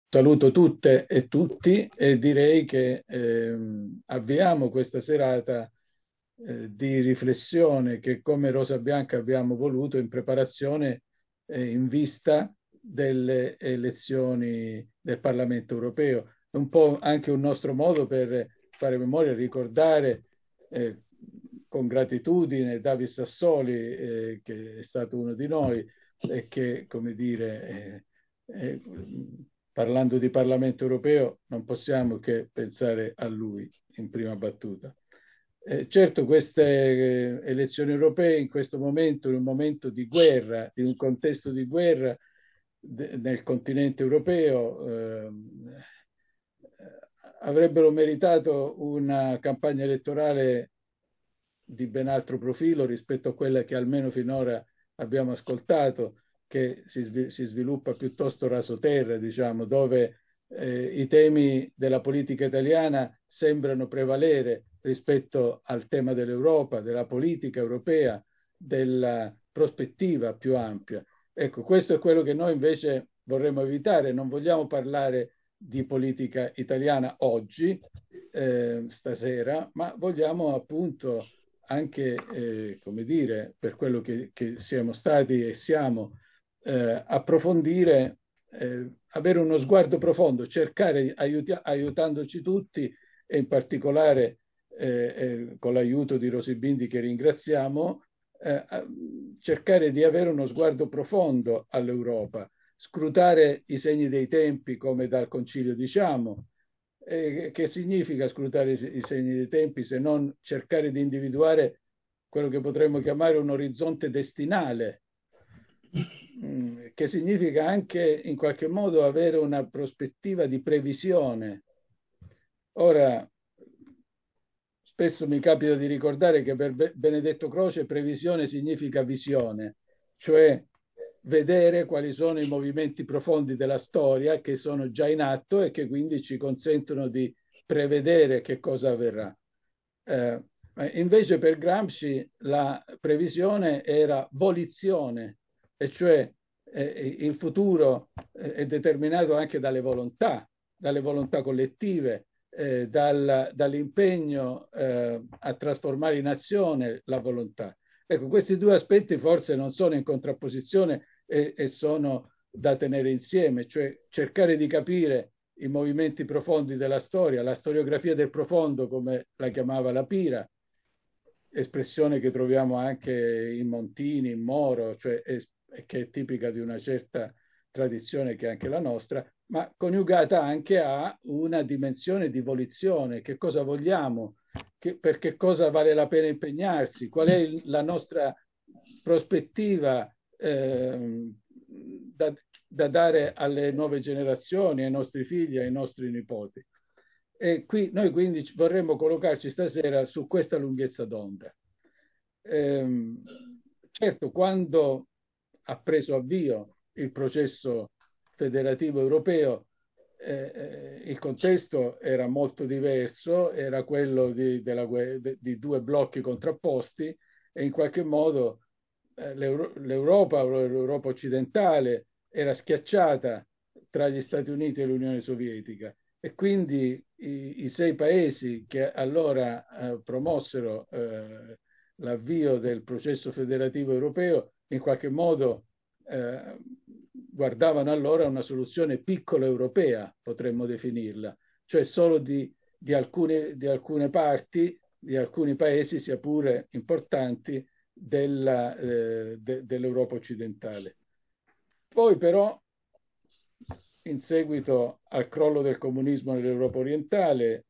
Saluto tutte e tutti e direi che avviamo questa serata di riflessione che come Rosa Bianca abbiamo voluto in preparazione in vista delle elezioni del Parlamento europeo. È un po' anche un nostro modo per fare memoria e ricordare eh, con gratitudine David Sassoli, che è stato uno di noi e che, come dire, parlando di Parlamento europeo, non possiamo che pensare a lui in prima battuta. Certo, queste elezioni europee in questo momento, in un momento di guerra, in un contesto di guerra nel continente europeo, avrebbero meritato una campagna elettorale di ben altro profilo rispetto a quella che almeno finora abbiamo ascoltato, che si sviluppa piuttosto rasoterra, diciamo, dove i temi della politica italiana sembrano prevalere rispetto al tema dell'Europa, della politica europea, della prospettiva più ampia. Ecco, questo è quello che noi invece vorremmo evitare. Non vogliamo parlare di politica italiana oggi, stasera, ma vogliamo appunto anche, come dire, per quello che siamo stati e siamo, approfondire, avere uno sguardo profondo, cercare, aiutandoci tutti e in particolare con l'aiuto di Rosy Bindi che ringraziamo, cercare di avere uno sguardo profondo all'Europa, scrutare i segni dei tempi come dal Concilio diciamo, che significa scrutare i segni dei tempi se non cercare di individuare quello che potremmo chiamare un orizzonte destinale, che significa anche in qualche modo avere una prospettiva di previsione. Ora, spesso mi capita di ricordare che per Benedetto Croce previsione significa visione, cioè vedere quali sono i movimenti profondi della storia che sono già in atto e che quindi ci consentono di prevedere che cosa avverrà. Eh, Invece per Gramsci la previsione era volizione, e cioè il futuro è determinato anche dalle volontà collettive, dall'impegno a trasformare in azione la volontà. Ecco, questi due aspetti forse non sono in contrapposizione e sono da tenere insieme, cioè cercare di capire i movimenti profondi della storia, la storiografia del profondo, come la chiamava la Pira, espressione che troviamo anche in Montini, in Moro, cioè che è tipica di una certa tradizione che è anche la nostra, ma coniugata anche a una dimensione di volizione, che cosa vogliamo, per che cosa vale la pena impegnarsi, qual è la nostra prospettiva da dare alle nuove generazioni, ai nostri figli, ai nostri nipoti. E qui noi quindi vorremmo collocarci stasera su questa lunghezza d'onda. Ehm, certo, quando ha preso avvio il processo federativo europeo, il contesto era molto diverso, era quello di due blocchi contrapposti e in qualche modo l'Europa, l'Europa occidentale, era schiacciata tra gli Stati Uniti e l'Unione Sovietica e quindi i sei paesi che allora promossero l'avvio del processo federativo europeo in qualche modo guardavano allora una soluzione piccola europea, potremmo definirla, cioè solo di alcune parti, di alcuni paesi, sia pure importanti, dell'Europa occidentale. Poi però, in seguito al crollo del comunismo nell'Europa orientale,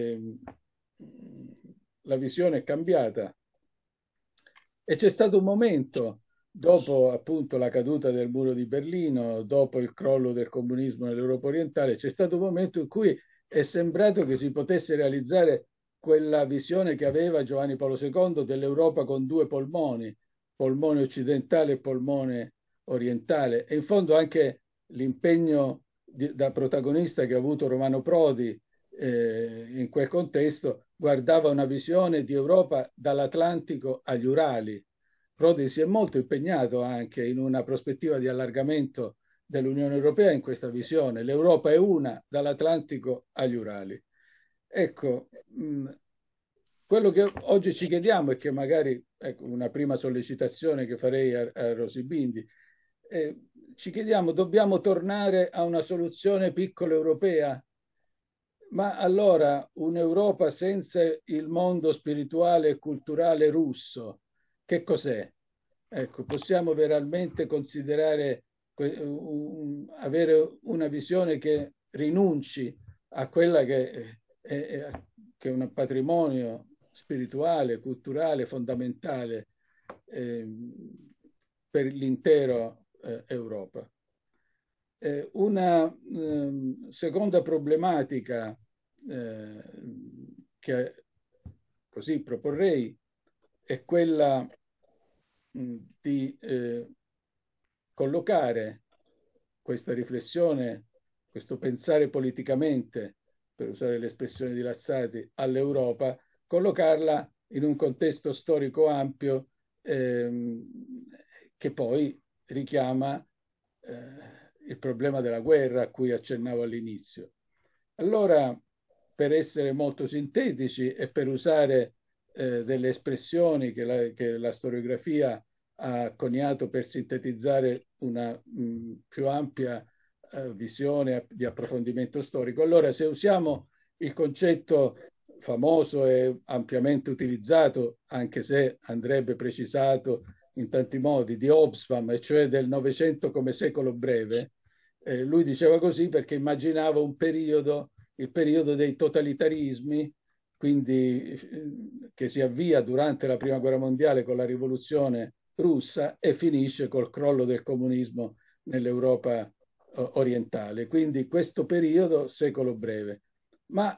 la visione è cambiata e c'è stato un momento, dopo appunto la caduta del muro di Berlino, dopo il crollo del comunismo nell'Europa orientale, c'è stato un momento in cui è sembrato che si potesse realizzare quella visione che aveva Giovanni Paolo II dell'Europa con due polmoni, polmone occidentale e polmone orientale. E in fondo anche l'impegno da protagonista che ha avuto Romano Prodi in quel contesto guardava una visione di Europa dall'Atlantico agli Urali. Prodi si è molto impegnato anche in una prospettiva di allargamento dell'Unione Europea in questa visione. L'Europa è una, dall'Atlantico agli Urali. Ecco, quello che oggi ci chiediamo è che magari, ecco, una prima sollecitazione che farei a Rosy Bindi, ci chiediamo, dobbiamo tornare a una soluzione piccola europea? Ma allora un'Europa senza il mondo spirituale e culturale russo, che cos'è? Ecco, possiamo veramente considerare, avere una visione che rinunci a quella che è un patrimonio spirituale, culturale, fondamentale eh, per l'intera Europa. Una seconda problematica che così proporrei è quella di collocare questa riflessione, questo pensare politicamente, per usare l'espressione di Lazzati, all'Europa, collocarla in un contesto storico ampio che poi richiama il problema della guerra a cui accennavo all'inizio. Allora, per essere molto sintetici e per usare delle espressioni che la storiografia ha coniato per sintetizzare una più ampia visione di approfondimento storico. Allora, se usiamo il concetto famoso e ampiamente utilizzato, anche se andrebbe precisato in tanti modi, di Hobsbawm, e cioè del Novecento come secolo breve, lui diceva così perché immaginava un periodo, il periodo dei totalitarismi, quindi che si avvia durante la Prima Guerra Mondiale con la rivoluzione russa e finisce col crollo del comunismo nell'Europa orientale. Quindi questo periodo, secolo breve, ma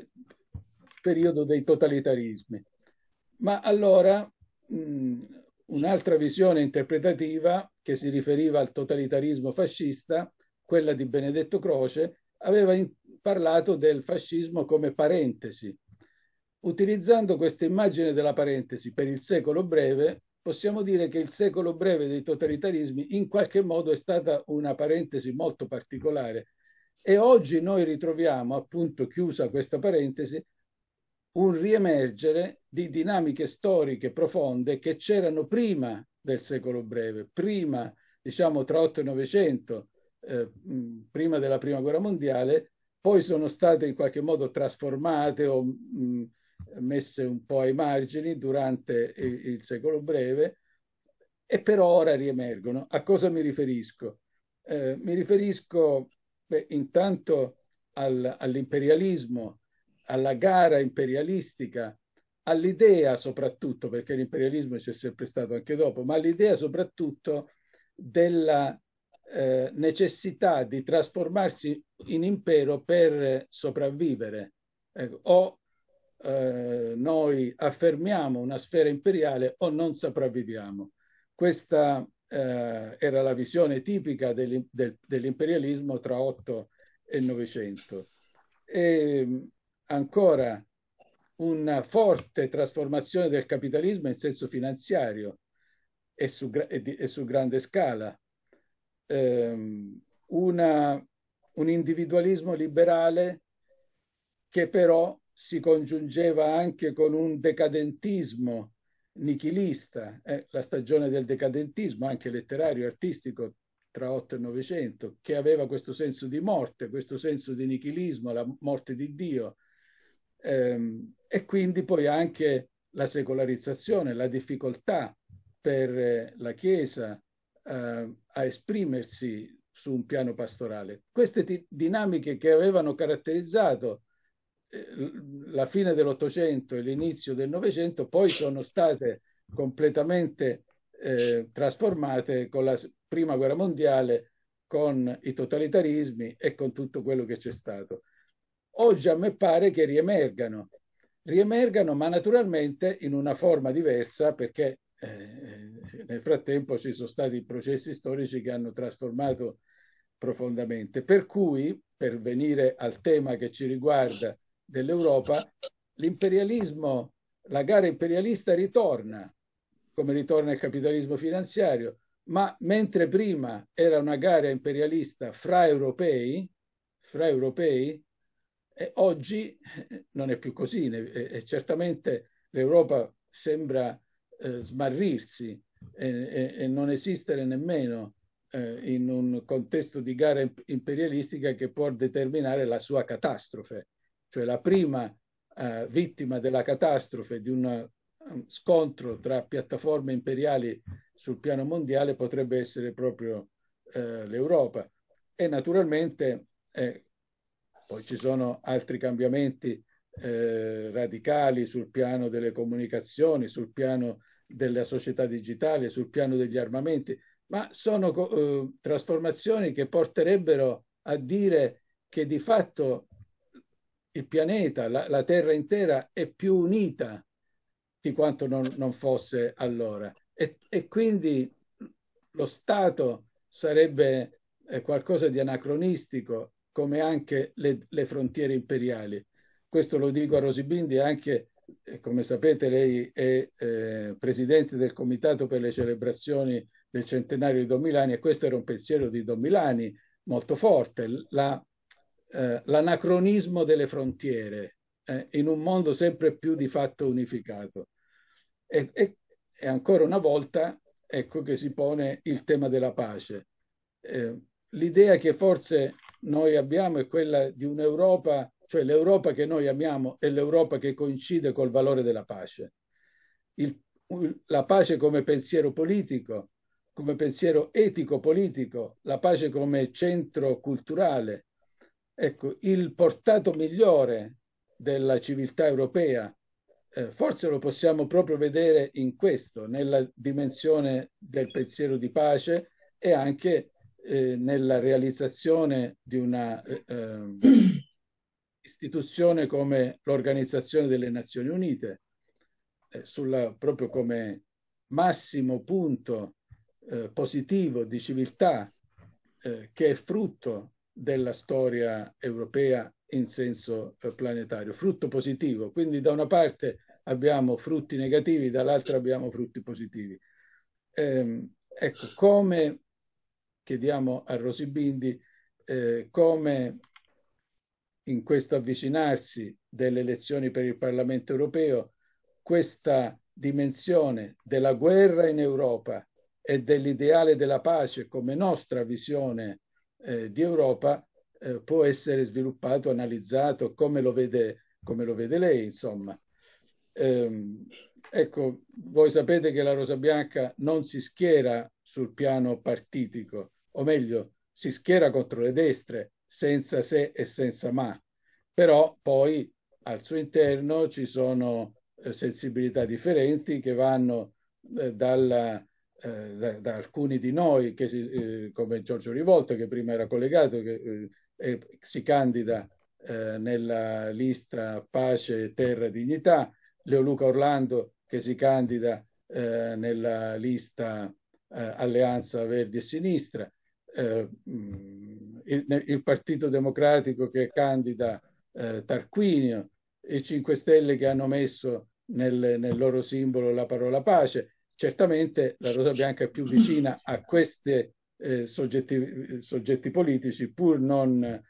periodo dei totalitarismi. Ma allora un'altra visione interpretativa che si riferiva al totalitarismo fascista, quella di Benedetto Croce, aveva parlato del fascismo come parentesi. Utilizzando questa immagine della parentesi per il secolo breve, possiamo dire che il secolo breve dei totalitarismi in qualche modo è stata una parentesi molto particolare e oggi noi ritroviamo, appunto chiusa questa parentesi, un riemergere di dinamiche storiche profonde che c'erano prima del secolo breve, prima, diciamo, tra 8 e 900, prima della Prima Guerra Mondiale, poi sono state in qualche modo trasformate o messe un po' ai margini durante il secolo breve e però ora riemergono. A cosa mi riferisco? Mi riferisco intanto all'imperialismo, alla gara imperialistica, all'idea soprattutto, perché l'imperialismo c'è sempre stato anche dopo, ma all'idea soprattutto della necessità di trasformarsi in impero per sopravvivere. O noi affermiamo una sfera imperiale o non sopravviviamo. Questa era la visione tipica dell'imperialismo tra 8 e 900. E ancora una forte trasformazione del capitalismo in senso finanziario e su grande scala. Un individualismo liberale che però si congiungeva anche con un decadentismo nichilista, la stagione del decadentismo, anche letterario, artistico, tra 8 e 900, che aveva questo senso di morte, questo senso di nichilismo, la morte di Dio, e quindi poi anche la secolarizzazione, la difficoltà per la Chiesa a esprimersi su un piano pastorale. Queste dinamiche che avevano caratterizzato la fine dell'Ottocento e l'inizio del Novecento poi sono state completamente trasformate con la Prima Guerra Mondiale, con i totalitarismi e con tutto quello che c'è stato. Oggi a me pare che riemergano ma naturalmente in una forma diversa perché nel frattempo ci sono stati processi storici che hanno trasformato profondamente. Per cui, per venire al tema che ci riguarda dell'Europa, la gara imperialista ritorna, come ritorna il capitalismo finanziario, ma mentre prima era una gara imperialista fra europei, oggi non è più così, e certamente l'Europa sembra smarrirsi e non esistere nemmeno in un contesto di gara imperialistica che può determinare la sua catastrofe. Cioè la prima vittima della catastrofe di un scontro tra piattaforme imperiali sul piano mondiale potrebbe essere proprio l'Europa. E naturalmente poi ci sono altri cambiamenti radicali sul piano delle comunicazioni, sul piano della società digitale, sul piano degli armamenti, ma sono trasformazioni che porterebbero a dire che di fatto il pianeta, la Terra intera è più unita di quanto non fosse allora. E quindi lo Stato sarebbe qualcosa di anacronistico, come anche le frontiere imperiali. Questo lo dico a Rosibindi anche, come sapete, lei è presidente del Comitato per le celebrazioni del centenario di Don Milani, e questo era un pensiero di Don Milani molto forte, l'anacronismo delle frontiere in un mondo sempre più di fatto unificato. E ancora una volta ecco che si pone il tema della pace. L'idea che forse noi abbiamo è quella di un'Europa, cioè l'Europa che noi amiamo è l'Europa che coincide col valore della pace. La pace come pensiero politico, come pensiero etico-politico, la pace come centro culturale. Ecco, il portato migliore della civiltà europea forse lo possiamo proprio vedere in questo, nella dimensione del pensiero di pace e anche nella realizzazione di una istituzione come l'Organizzazione delle Nazioni Unite, proprio come massimo punto positivo di civiltà che è frutto della storia europea in senso planetario, frutto positivo. Quindi da una parte abbiamo frutti negativi, dall'altra abbiamo frutti positivi. Ecco, come chiediamo a Rosibindi, come in questo avvicinarsi delle elezioni per il Parlamento europeo, questa dimensione della guerra in Europa e dell'ideale della pace come nostra visione di Europa può essere sviluppato, analizzato, come lo vede lei, insomma. Ecco, voi sapete che la Rosa Bianca non si schiera sul piano partitico, o meglio, si schiera contro le destre, senza se e senza ma, però poi al suo interno ci sono sensibilità differenti che vanno da alcuni di noi, come Giorgio Rivolta, che prima era collegato, che si candida nella lista Pace, Terra, Dignità, Leoluca Orlando, che si candida nella lista Alleanza Verdi e Sinistra, il Partito Democratico che candida Tarquinio, i 5 Stelle che hanno messo nel loro simbolo la parola pace. Certamente la Rosa Bianca è più vicina a questi soggetti politici, pur non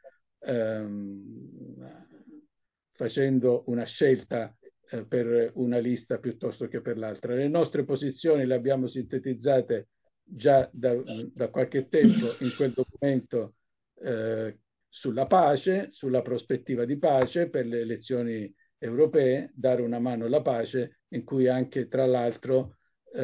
facendo una scelta per una lista piuttosto che per l'altra. Le nostre posizioni le abbiamo sintetizzate già da qualche tempo in quel documento sulla pace, sulla prospettiva di pace per le elezioni europee, dare una mano alla pace, in cui anche tra l'altro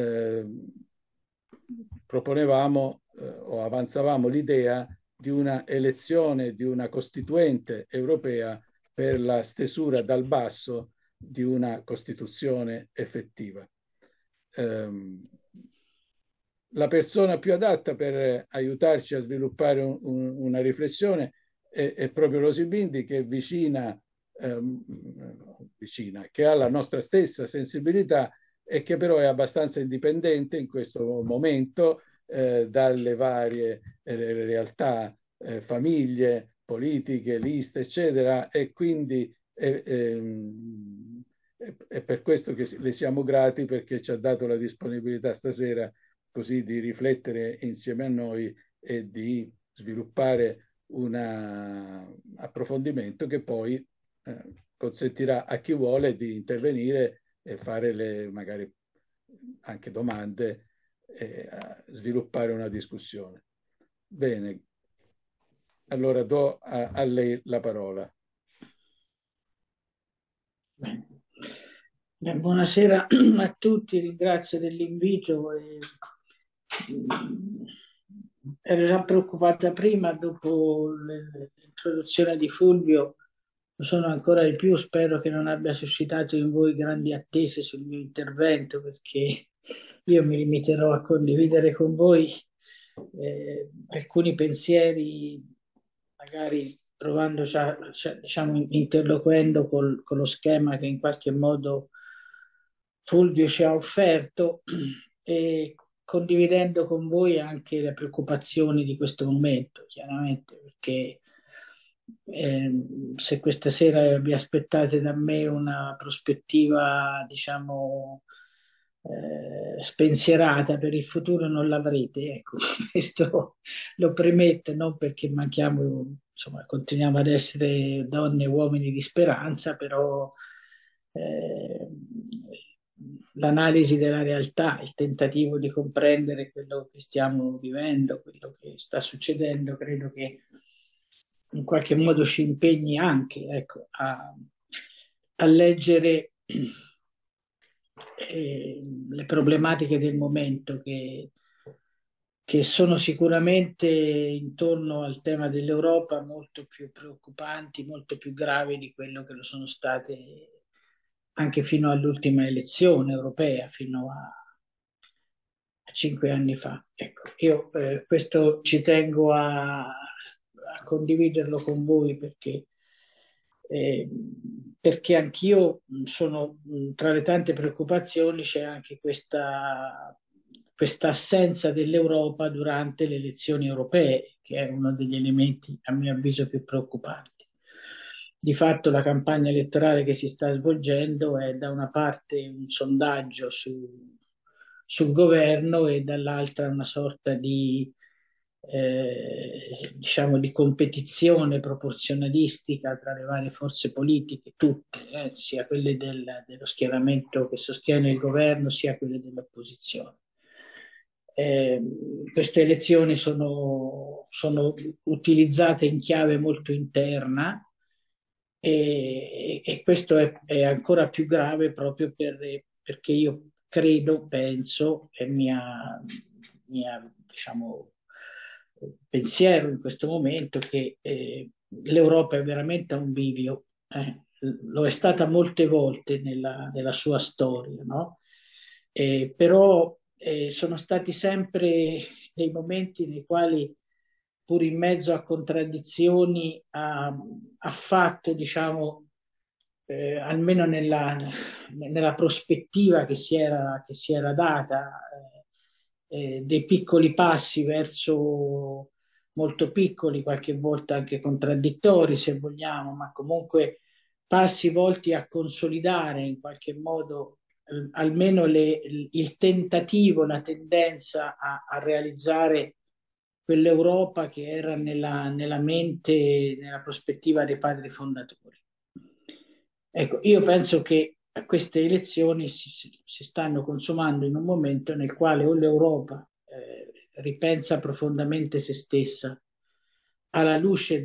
proponevamo o avanzavamo l'idea di una elezione di una costituente europea per la stesura dal basso di una Costituzione effettiva. La persona più adatta per aiutarci a sviluppare una riflessione è proprio Rosibindi, che è vicina, che ha la nostra stessa sensibilità e che però è abbastanza indipendente in questo momento dalle varie realtà, famiglie, politiche, liste, eccetera, e quindi è per questo che le siamo grati, perché ci ha dato la disponibilità stasera così di riflettere insieme a noi e di sviluppare un approfondimento che poi consentirà a chi vuole di intervenire e fare magari anche domande e sviluppare una discussione. Bene, allora do a lei la parola. Buonasera a tutti, ringrazio dell'invito. Ero già preoccupata prima, dopo l'introduzione di Fulvio, lo sono ancora di più. Spero che non abbia suscitato in voi grandi attese sul mio intervento, perché io mi limiterò a condividere con voi alcuni pensieri, magari provando diciamo, interloquendo con lo schema che in qualche modo Fulvio ci ha offerto, e condividendo con voi anche le preoccupazioni di questo momento, chiaramente, perché se questa sera vi aspettate da me una prospettiva, diciamo, spensierata per il futuro, non l'avrete. Ecco, questo lo premetto, non perché manchiamo, insomma, continuiamo ad essere donne e uomini di speranza, però eh, l'analisi della realtà, il tentativo di comprendere quello che stiamo vivendo, quello che sta succedendo, credo che in qualche modo ci impegni anche, ecco, a leggere le problematiche del momento che sono sicuramente intorno al tema dell'Europa molto più preoccupanti, molto più gravi di quello che lo sono state anche fino all'ultima elezione europea, fino a 5 anni fa. Ecco, io questo ci tengo a condividerlo con voi perché anch'io sono, tra le tante preoccupazioni c'è anche questa assenza dell'Europa durante le elezioni europee, che è uno degli elementi, a mio avviso, più preoccupanti. Di fatto la campagna elettorale che si sta svolgendo è da una parte un sondaggio sul governo e dall'altra una sorta diciamo di competizione proporzionalistica tra le varie forze politiche, tutte, sia quelle dello schieramento che sostiene il governo, sia quelle dell'opposizione. Queste elezioni sono utilizzate in chiave molto interna, e questo è ancora più grave proprio perché io credo, penso, è mia, diciamo, pensiero in questo momento, che l'Europa è veramente a un bivio. Lo è stata molte volte nella sua storia, no? Però sono stati sempre dei momenti nei quali, pur in mezzo a contraddizioni, ha fatto, diciamo, almeno nella prospettiva che si era data, dei piccoli passi verso molto piccoli, qualche volta anche contraddittori, se vogliamo, ma comunque passi volti a consolidare in qualche modo almeno il tentativo, la tendenza a realizzare quell'Europa che era nella mente, nella prospettiva dei padri fondatori. Ecco, io penso che queste elezioni si stanno consumando in un momento nel quale o l'Europa ripensa profondamente se stessa alla luce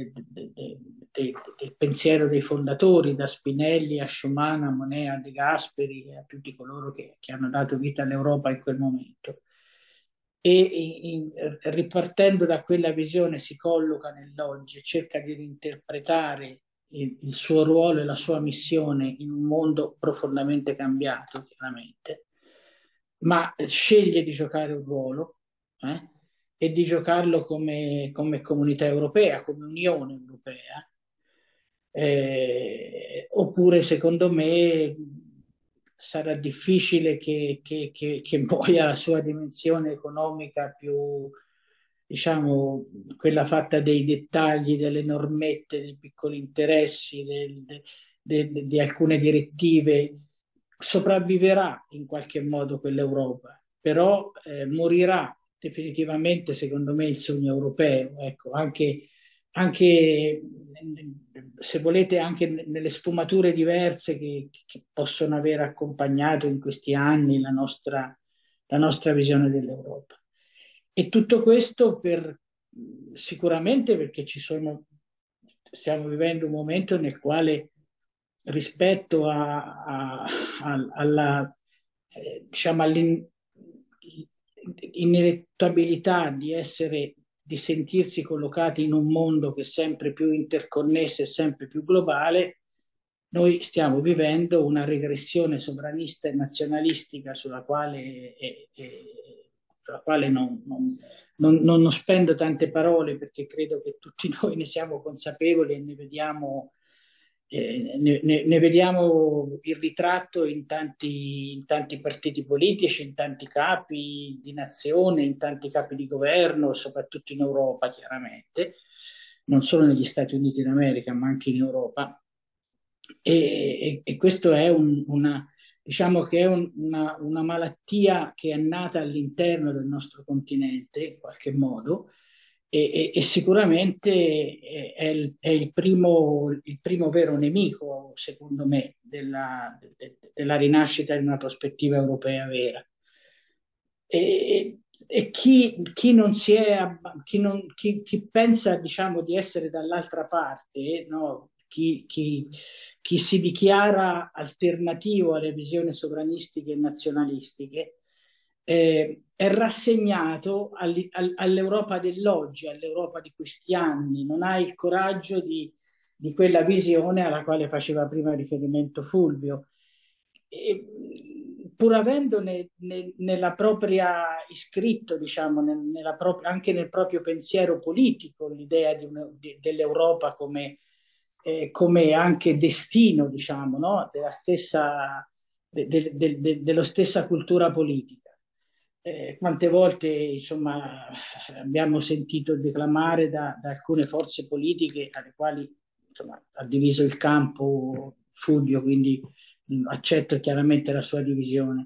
del pensiero dei fondatori, da Spinelli a Schuman, a Monnet, a De Gasperi e a tutti coloro che hanno dato vita all'Europa in quel momento. Ripartendo da quella visione si colloca nell'oggi e cerca di reinterpretare il suo ruolo e la sua missione in un mondo profondamente cambiato, chiaramente, ma sceglie di giocare un ruolo, e di giocarlo come comunità europea, come Unione Europea. Oppure, secondo me, sarà difficile che muoia la sua dimensione economica più, diciamo, quella fatta dei dettagli, delle normette, dei piccoli interessi, di alcune direttive. Sopravviverà in qualche modo quell'Europa, però morirà definitivamente, secondo me, il sogno europeo. Ecco, anche se volete, anche nelle sfumature diverse che possono aver accompagnato in questi anni la nostra visione dell'Europa. E tutto questo sicuramente perché stiamo vivendo un momento nel quale rispetto alla, diciamo, all'ineluttabilità di sentirsi collocati in un mondo che è sempre più interconnesso e sempre più globale, noi stiamo vivendo una regressione sovranista e nazionalistica sulla quale non spendo tante parole perché credo che tutti noi ne siamo consapevoli e ne vediamo il ritratto in tanti partiti politici, in tanti capi di nazione, in tanti capi di governo, soprattutto in Europa, chiaramente, non solo negli Stati Uniti d'America, ma anche in Europa. E questo è diciamo che è una malattia che è nata all'interno del nostro continente, in qualche modo, e sicuramente è il primo vero nemico, secondo me, della rinascita di una prospettiva europea vera. E chi non si è, chi pensa, diciamo, di essere dall'altra parte, no? Chi si dichiara alternativo alle visioni sovranistiche e nazionalistiche, è rassegnato all'Europa dell'oggi, all'Europa di questi anni, non ha il coraggio di quella visione alla quale faceva prima riferimento Fulvio. E, pur avendo nella propria iscritto, diciamo, anche nel proprio pensiero politico, l'idea dell'Europa come anche destino, diciamo, no? Dello stessa cultura politica. Quante volte, insomma, abbiamo sentito declamare da alcune forze politiche alle quali, insomma, ha diviso il campo Fulvio, quindi accetto chiaramente la sua divisione.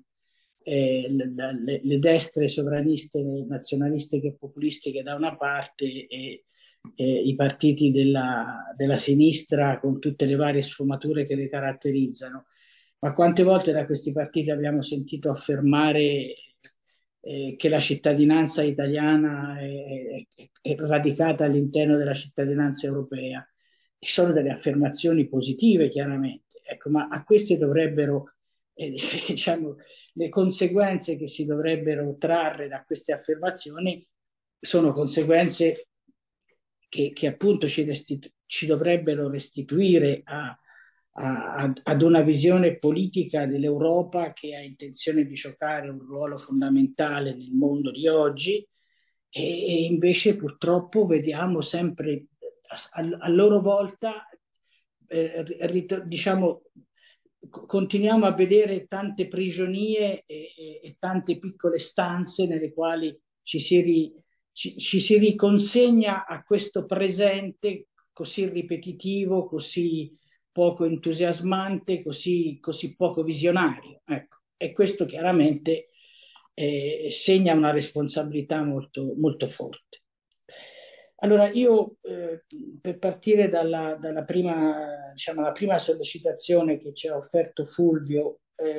Le destre sovraniste, nazionalistiche e populistiche da una parte e i partiti della sinistra con tutte le varie sfumature che le caratterizzano. Ma quante volte da questi partiti abbiamo sentito affermare che la cittadinanza italiana è radicata all'interno della cittadinanza europea? E sono delle affermazioni positive, chiaramente, ecco, ma a queste dovrebbero, diciamo, le conseguenze che si dovrebbero trarre da queste affermazioni sono conseguenze che appunto ci dovrebbero restituire ad una visione politica dell'Europa che ha intenzione di giocare un ruolo fondamentale nel mondo di oggi e invece purtroppo vediamo sempre a loro volta, diciamo, continuiamo a vedere tante prigionie e tante piccole stanze nelle quali ci si riconsegna a questo presente così ripetitivo, così poco entusiasmante, così poco visionario. Ecco. E questo chiaramente segna una responsabilità molto, molto forte. Allora, io per partire dalla prima, diciamo, la prima sollecitazione che ci ha offerto Fulvio,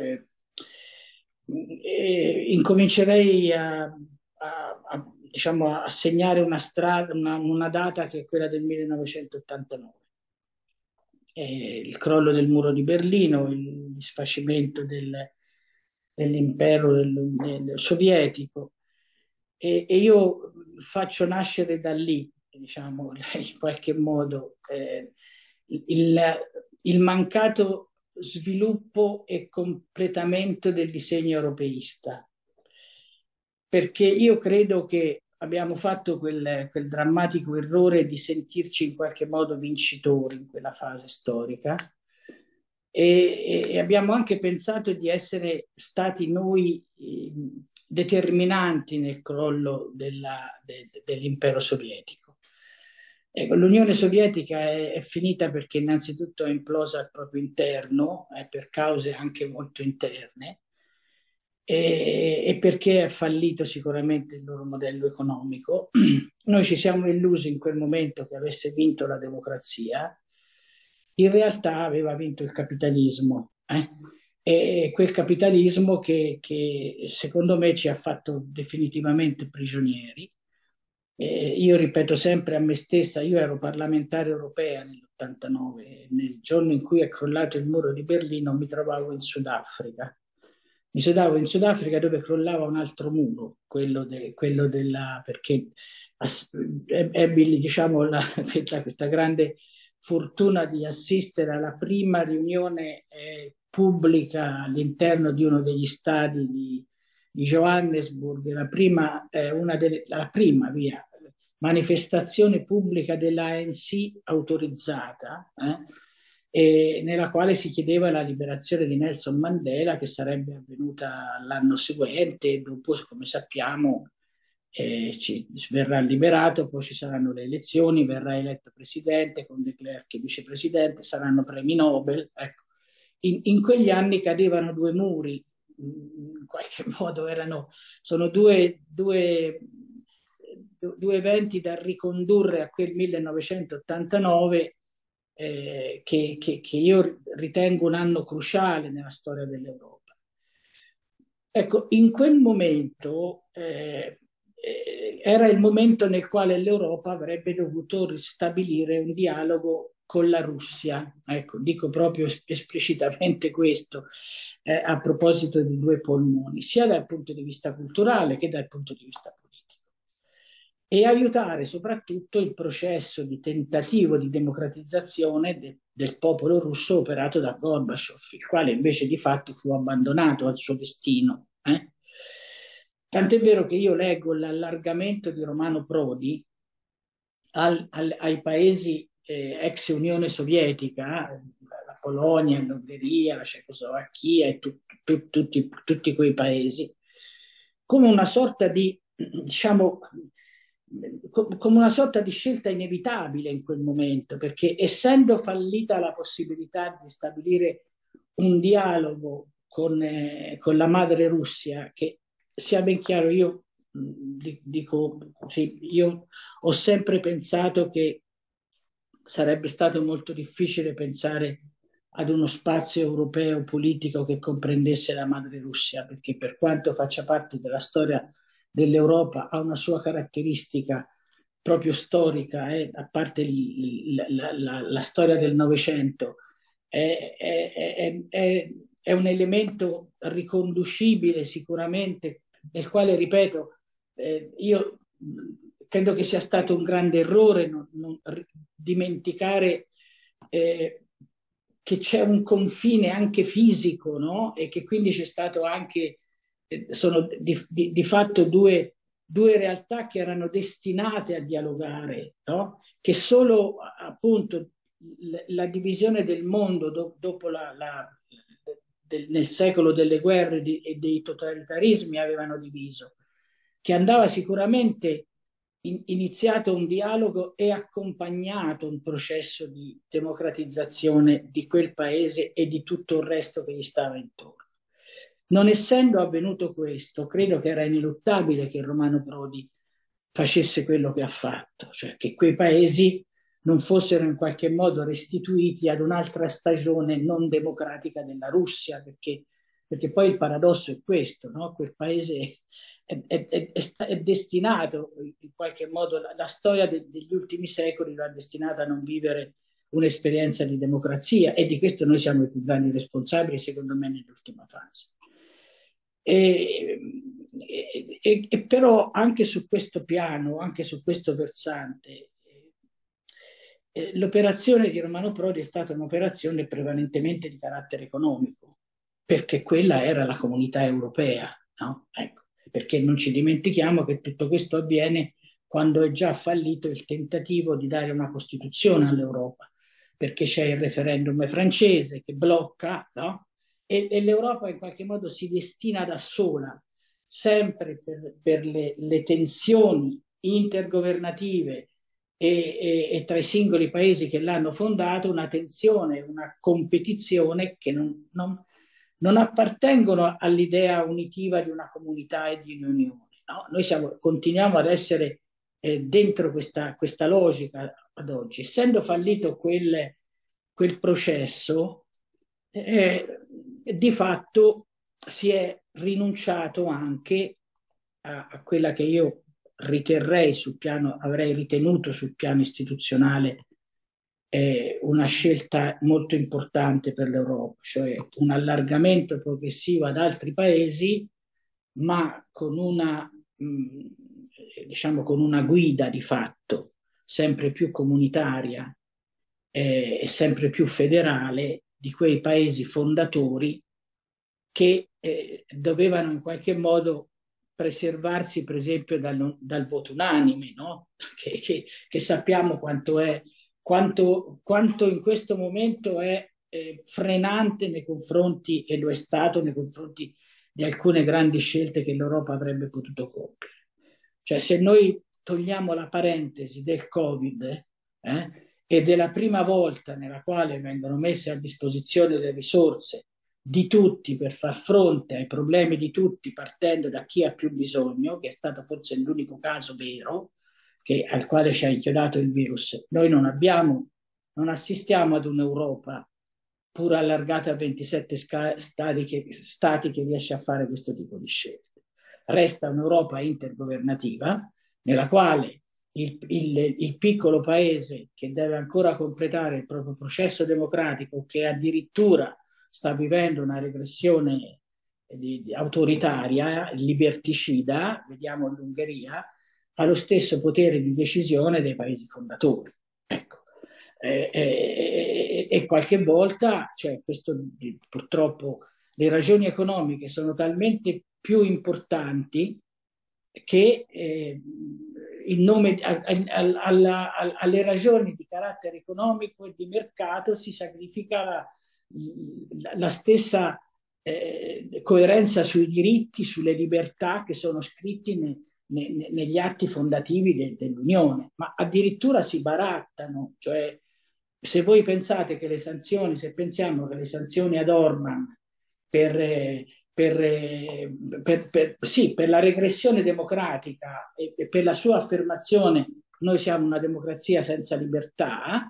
incomincerei diciamo, a segnare una data che è quella del 1989. Il crollo del muro di Berlino, il disfacimento dell'impero sovietico. E io faccio nascere da lì, diciamo, in qualche modo, il mancato sviluppo e completamento del disegno europeista. Perché io credo che abbiamo fatto quel drammatico errore di sentirci in qualche modo vincitori in quella fase storica e abbiamo anche pensato di essere stati noi determinanti nel crollo dell'impero sovietico. L'Unione Sovietica è finita perché innanzitutto è implosa al proprio interno, per cause anche molto interne, e perché è fallito sicuramente il loro modello economico. Noi ci siamo illusi in quel momento che avesse vinto la democrazia, in realtà aveva vinto il capitalismo, e quel capitalismo che secondo me ci ha fatto definitivamente prigionieri. Io ripeto sempre a me stessa, io ero parlamentare europea nell'89, nel giorno in cui è crollato il muro di Berlino mi trovavo in Sudafrica. Mi trovavo in Sudafrica dove crollava un altro muro, quello della, perché ebbi, diciamo, questa grande fortuna di assistere alla prima riunione pubblica all'interno di uno degli stadi di Johannesburg, la prima via, manifestazione pubblica dell'ANC autorizzata, e nella quale si chiedeva la liberazione di Nelson Mandela, che sarebbe avvenuta l'anno seguente. Dopo, come sappiamo, verrà liberato, poi ci saranno le elezioni, verrà eletto presidente, con De Klerk vicepresidente, saranno premi Nobel. Ecco. In quegli anni cadevano due muri, in qualche modo sono due eventi da ricondurre a quel 1989, che io ritengo un anno cruciale nella storia dell'Europa. Ecco, in quel momento era il momento nel quale l'Europa avrebbe dovuto ristabilire un dialogo con la Russia. Ecco, dico proprio esplicitamente questo, a proposito di due polmoni, sia dal punto di vista culturale che dal punto di vista politico, e aiutare soprattutto il processo di tentativo di democratizzazione del popolo russo operato da Gorbaciov, il quale invece di fatto fu abbandonato al suo destino. Tant'è vero che io leggo l'allargamento di Romano Prodi ai paesi ex Unione Sovietica, la Polonia, l'Ungheria, la Cecoslovacchia e tutti quei paesi, come una sorta di, diciamo, come una sorta di scelta inevitabile in quel momento, perché essendo fallita la possibilità di stabilire un dialogo con la madre Russia, che sia ben chiaro, io dico, sì, io ho sempre pensato che sarebbe stato molto difficile pensare ad uno spazio europeo politico che comprendesse la madre Russia, perché per quanto faccia parte della storia dell'Europa ha una sua caratteristica proprio storica, a parte la storia del Novecento, è un elemento riconducibile sicuramente, nel quale, ripeto, io credo che sia stato un grande errore non dimenticare che c'è un confine anche fisico, no? E che quindi c'è stato anche, sono di fatto due realtà che erano destinate a dialogare, no? Che solo appunto la divisione del mondo dopo nel secolo delle guerre e dei totalitarismi avevano diviso, che andava sicuramente iniziato un dialogo e accompagnato un processo di democratizzazione di quel paese e di tutto il resto che gli stava intorno. Non essendo avvenuto questo, credo che era ineluttabile che Romano Prodi facesse quello che ha fatto, cioè che quei paesi non fossero in qualche modo restituiti ad un'altra stagione non democratica della Russia, perché poi il paradosso è questo, no? Quel paese è destinato, in qualche modo, la storia degli ultimi secoli l'ha destinata a non vivere un'esperienza di democrazia, e di questo noi siamo i più grandi responsabili, secondo me, nell'ultima fase. Però anche su questo piano, anche su questo versante, l'operazione di Romano Prodi è stata un'operazione prevalentemente di carattere economico, perché quella era la comunità europea, no? Ecco, perché non ci dimentichiamo che tutto questo avviene quando è già fallito il tentativo di dare una Costituzione all'Europa, perché c'è il referendum francese che blocca, no? E l'Europa in qualche modo si destina da sola, sempre per le tensioni intergovernative e tra i singoli paesi che l'hanno fondato, una tensione, una competizione che non appartengono all'idea unitiva di una comunità e di un'unione. No? Noi continuiamo ad essere dentro questa logica ad oggi. Essendo fallito quel processo, di fatto si è rinunciato anche a quella che io avrei ritenuto sul piano istituzionale una scelta molto importante per l'Europa, cioè un allargamento progressivo ad altri paesi, ma diciamo, con una guida di fatto sempre più comunitaria e sempre più federale di quei paesi fondatori che dovevano in qualche modo preservarsi, per esempio, dal voto unanime, no? che sappiamo quanto in questo momento è frenante nei confronti, e lo è stato nei confronti di alcune grandi scelte che l'Europa avrebbe potuto compiere. Cioè, se noi togliamo la parentesi del Covid, ed è la prima volta nella quale vengono messe a disposizione le risorse di tutti per far fronte ai problemi di tutti, partendo da chi ha più bisogno, che è stato forse l'unico caso vero al quale ci ha inchiodato il virus. Noi non assistiamo ad un'Europa pur allargata a 27 stati che riesce a fare questo tipo di scelte. Resta un'Europa intergovernativa nella quale il piccolo paese che deve ancora completare il proprio processo democratico, che addirittura sta vivendo una regressione autoritaria, liberticida, vediamo l'Ungheria, ha lo stesso potere di decisione dei paesi fondatori. Ecco. E qualche volta, cioè questo, purtroppo, le ragioni economiche sono talmente più importanti che in nome alle ragioni di carattere economico e di mercato si sacrifica la stessa coerenza sui diritti, sulle libertà che sono scritti negli atti fondativi dell'Unione, ma addirittura si barattano. Cioè, se voi pensate che se pensiamo che le sanzioni ad Orban per la regressione democratica e per la sua affermazione noi siamo una democrazia senza libertà,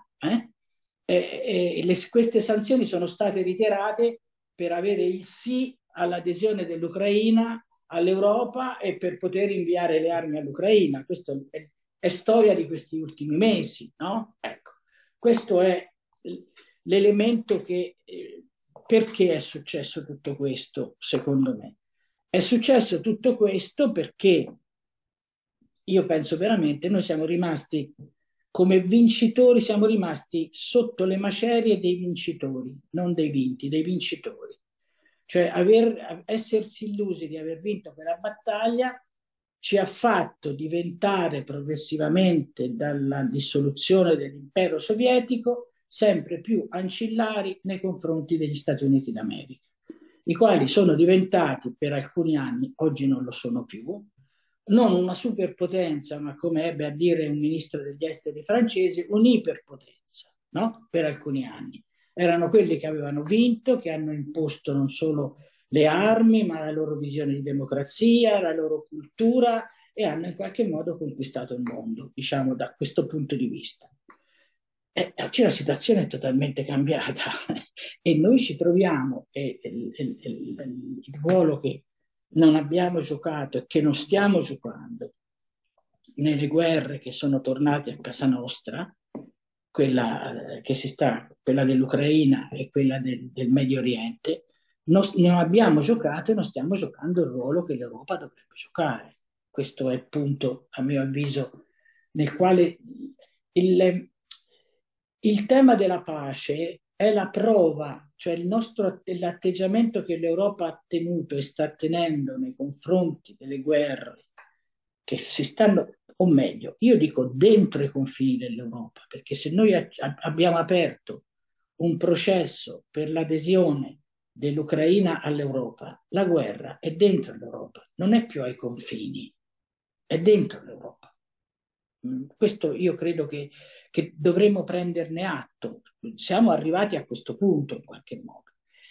queste sanzioni sono state ritirate per avere il sì all'adesione dell'Ucraina all'Europa e per poter inviare le armi all'Ucraina. Questa è storia di questi ultimi mesi, no? Ecco, questo è l'elemento che... Perché è successo tutto questo, secondo me? È successo tutto questo perché io penso veramente noi siamo rimasti come vincitori, siamo rimasti sotto le macerie dei vincitori, non dei vinti, dei vincitori. Cioè essersi illusi di aver vinto quella battaglia ci ha fatto diventare progressivamente, dalla dissoluzione dell'impero sovietico, sempre più ancillari nei confronti degli Stati Uniti d'America, i quali sono diventati per alcuni anni, oggi non lo sono più, non una superpotenza, ma, come ebbe a dire un ministro degli esteri francese, un'iperpotenza, no? Per alcuni anni. Erano quelli che avevano vinto, che hanno imposto non solo le armi, ma la loro visione di democrazia, la loro cultura, e hanno in qualche modo conquistato il mondo, diciamo, da questo punto di vista. Oggi la situazione è totalmente cambiata e noi ci troviamo, il ruolo che non abbiamo giocato e che non stiamo giocando nelle guerre che sono tornate a casa nostra, quella dell'Ucraina e quella del Medio Oriente, non abbiamo giocato e non stiamo giocando il ruolo che l'Europa dovrebbe giocare. Questo è il punto, a mio avviso, nel quale il tema della pace è la prova, cioè l'atteggiamento che l'Europa ha tenuto e sta tenendo nei confronti delle guerre che si stanno, o meglio, io dico dentro i confini dell'Europa, perché se noi abbiamo aperto un processo per l'adesione dell'Ucraina all'Europa, la guerra è dentro l'Europa, non è più ai confini, è dentro l'Europa. Questo io credo che dovremmo prenderne atto. Siamo arrivati a questo punto in qualche modo.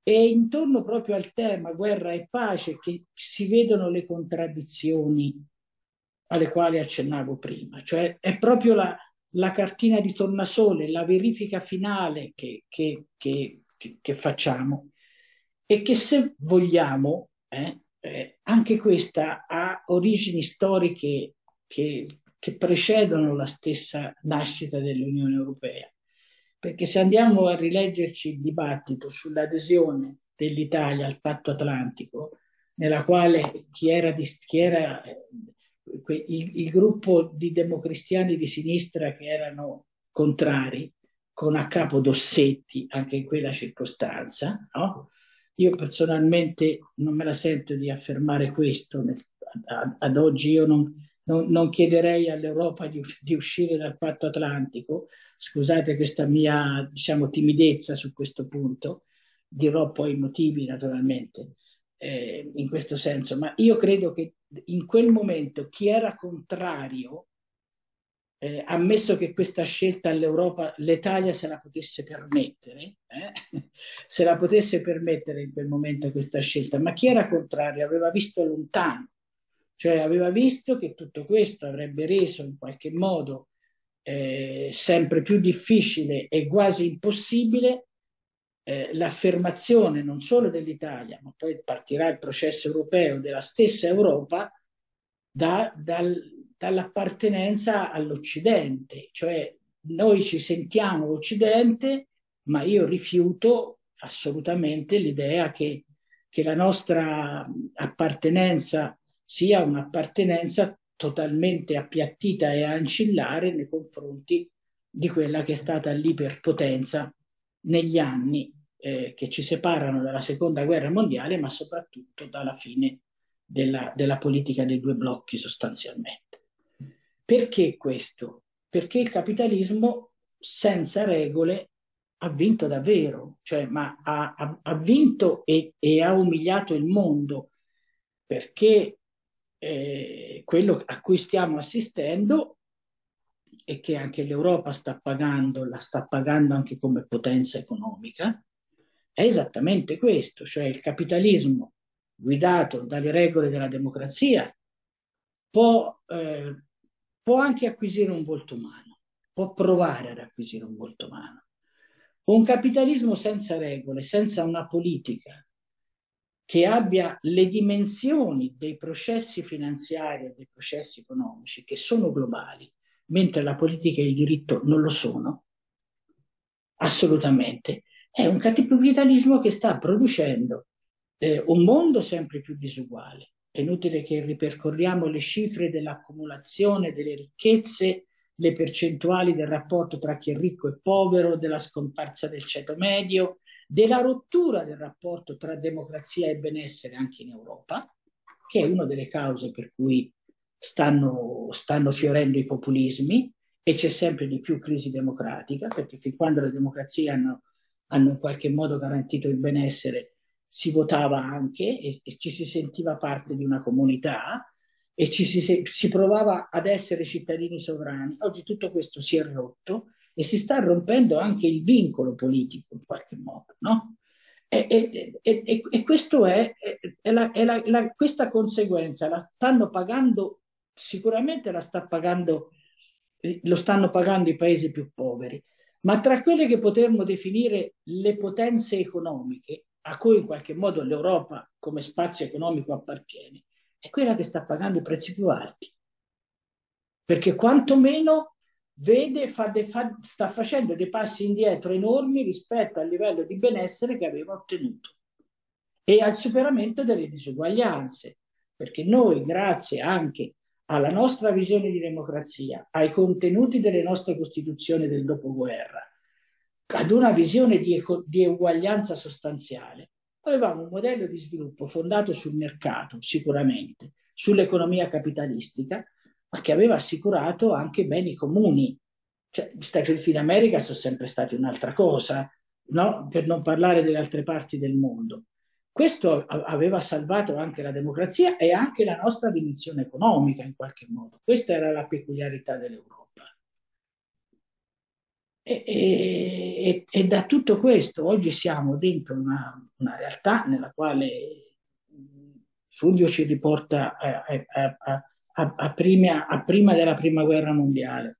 E intorno proprio al tema guerra e pace che si vedono le contraddizioni alle quali accennavo prima, cioè è proprio la cartina di tornasole, la verifica finale che facciamo e che se vogliamo, anche questa ha origini storiche che precedono la stessa nascita dell'Unione Europea. Perché se andiamo a rileggerci il dibattito sull'adesione dell'Italia al Patto Atlantico, nella quale chi era il gruppo di democristiani di sinistra che erano contrari, con a capo Dossetti anche in quella circostanza, no? Io personalmente non me la sento di affermare questo, ad oggi io non chiederei all'Europa di uscire dal Patto Atlantico, scusate questa mia, diciamo, timidezza su questo punto, dirò poi i motivi naturalmente in questo senso, ma io credo che in quel momento chi era contrario, ammesso che questa scelta all'Europa l'Italia se la potesse permettere, se la potesse permettere in quel momento questa scelta, ma chi era contrario aveva visto lontano, cioè aveva visto che tutto questo avrebbe reso in qualche modo sempre più difficile e quasi impossibile l'affermazione non solo dell'Italia, ma poi partirà il processo europeo della stessa Europa dall'appartenenza all'Occidente, cioè noi ci sentiamo Occidente, ma io rifiuto assolutamente l'idea che la nostra appartenenza sia un'appartenenza totalmente appiattita e ancillare nei confronti di quella che è stata l'iperpotenza negli anni che ci separano dalla seconda guerra mondiale, ma soprattutto dalla fine della politica dei due blocchi sostanzialmente. Perché questo? Perché il capitalismo senza regole ha vinto davvero, cioè, ma ha vinto e ha umiliato il mondo, perché quello a cui stiamo assistendo e che anche l'Europa sta pagando, la sta pagando anche come potenza economica, è esattamente questo, cioè il capitalismo guidato dalle regole della democrazia può anche acquisire un volto umano, può provare ad acquisire un volto umano. Un capitalismo senza regole, senza una politica che abbia le dimensioni dei processi finanziari e dei processi economici che sono globali, mentre la politica e il diritto non lo sono, assolutamente, è un capitalismo che sta producendo un mondo sempre più disuguale. È inutile che ripercorriamo le cifre dell'accumulazione delle ricchezze, le percentuali del rapporto tra chi è ricco e povero, della scomparsa del ceto medio, della rottura del rapporto tra democrazia e benessere anche in Europa, che è una delle cause per cui stanno fiorendo i populismi e c'è sempre di più crisi democratica, perché fin quando le democrazie hanno in qualche modo garantito il benessere, si votava anche e ci si sentiva parte di una comunità e si provava ad essere cittadini sovrani. Oggi tutto questo si è rotto e si sta rompendo anche il vincolo politico in qualche modo, no? E questo questa conseguenza la stanno pagando, sicuramente lo stanno pagando i paesi più poveri, ma tra quelle che potremmo definire le potenze economiche, a cui in qualche modo l'Europa come spazio economico appartiene, è quella che sta pagando i prezzi più alti, perché quantomeno sta facendo dei passi indietro enormi rispetto al livello di benessere che aveva ottenuto e al superamento delle disuguaglianze, perché noi, grazie anche alla nostra visione di democrazia, ai contenuti delle nostre Costituzioni del dopoguerra, ad una visione di uguaglianza sostanziale, avevamo un modello di sviluppo fondato sul mercato, sicuramente, sull'economia capitalistica, ma che aveva assicurato anche beni comuni. Cioè, gli Stati Uniti d'America sono sempre stati un'altra cosa, no? Per non parlare delle altre parti del mondo. Questo aveva salvato anche la democrazia e anche la nostra dimensione economica in qualche modo. Questa era la peculiarità dell'Europa. E da tutto questo oggi siamo dentro una realtà nella quale Fulvio ci riporta a prima della prima guerra mondiale.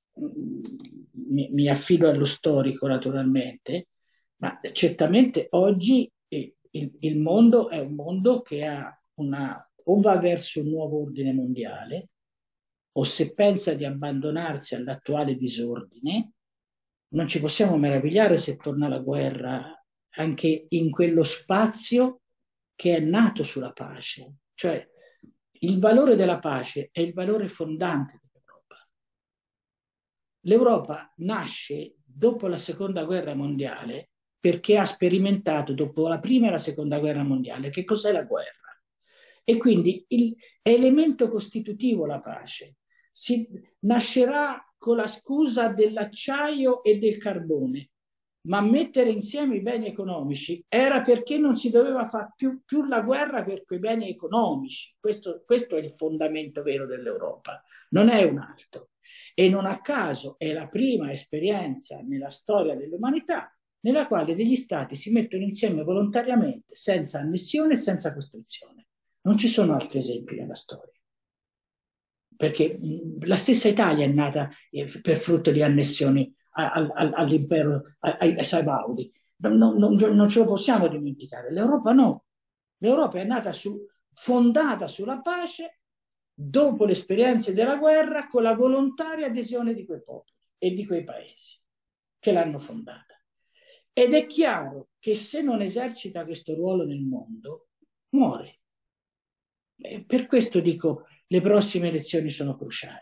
Mi affido allo storico naturalmente, ma certamente oggi il mondo è un mondo che o va verso un nuovo ordine mondiale, o se pensa di abbandonarsi all'attuale disordine, non ci possiamo meravigliare se torna la guerra anche in quello spazio che è nato sulla pace. Cioè, il valore della pace è il valore fondante dell'Europa. L'Europa nasce dopo la seconda guerra mondiale perché ha sperimentato dopo la prima e la seconda guerra mondiale che cos'è la guerra. E quindi è elemento costitutivo la pace. Nascerà con la scusa dell'acciaio e del carbone, ma mettere insieme i beni economici era perché non si doveva fare più la guerra per quei beni economici. Questo è il fondamento vero dell'Europa, non è un altro. E non a caso è la prima esperienza nella storia dell'umanità nella quale degli stati si mettono insieme volontariamente, senza annessione e senza costrizione. Non ci sono altri esempi nella storia. Perché la stessa Italia è nata per frutto di annessioni all'impero, ai Sabaudi. Non ce lo possiamo dimenticare. L'Europa no. L'Europa è nata fondata sulla pace dopo le esperienze della guerra con la volontaria adesione di quei popoli e di quei paesi che l'hanno fondata. Ed è chiaro che se non esercita questo ruolo nel mondo, muore. E per questo dico, le prossime elezioni sono cruciali.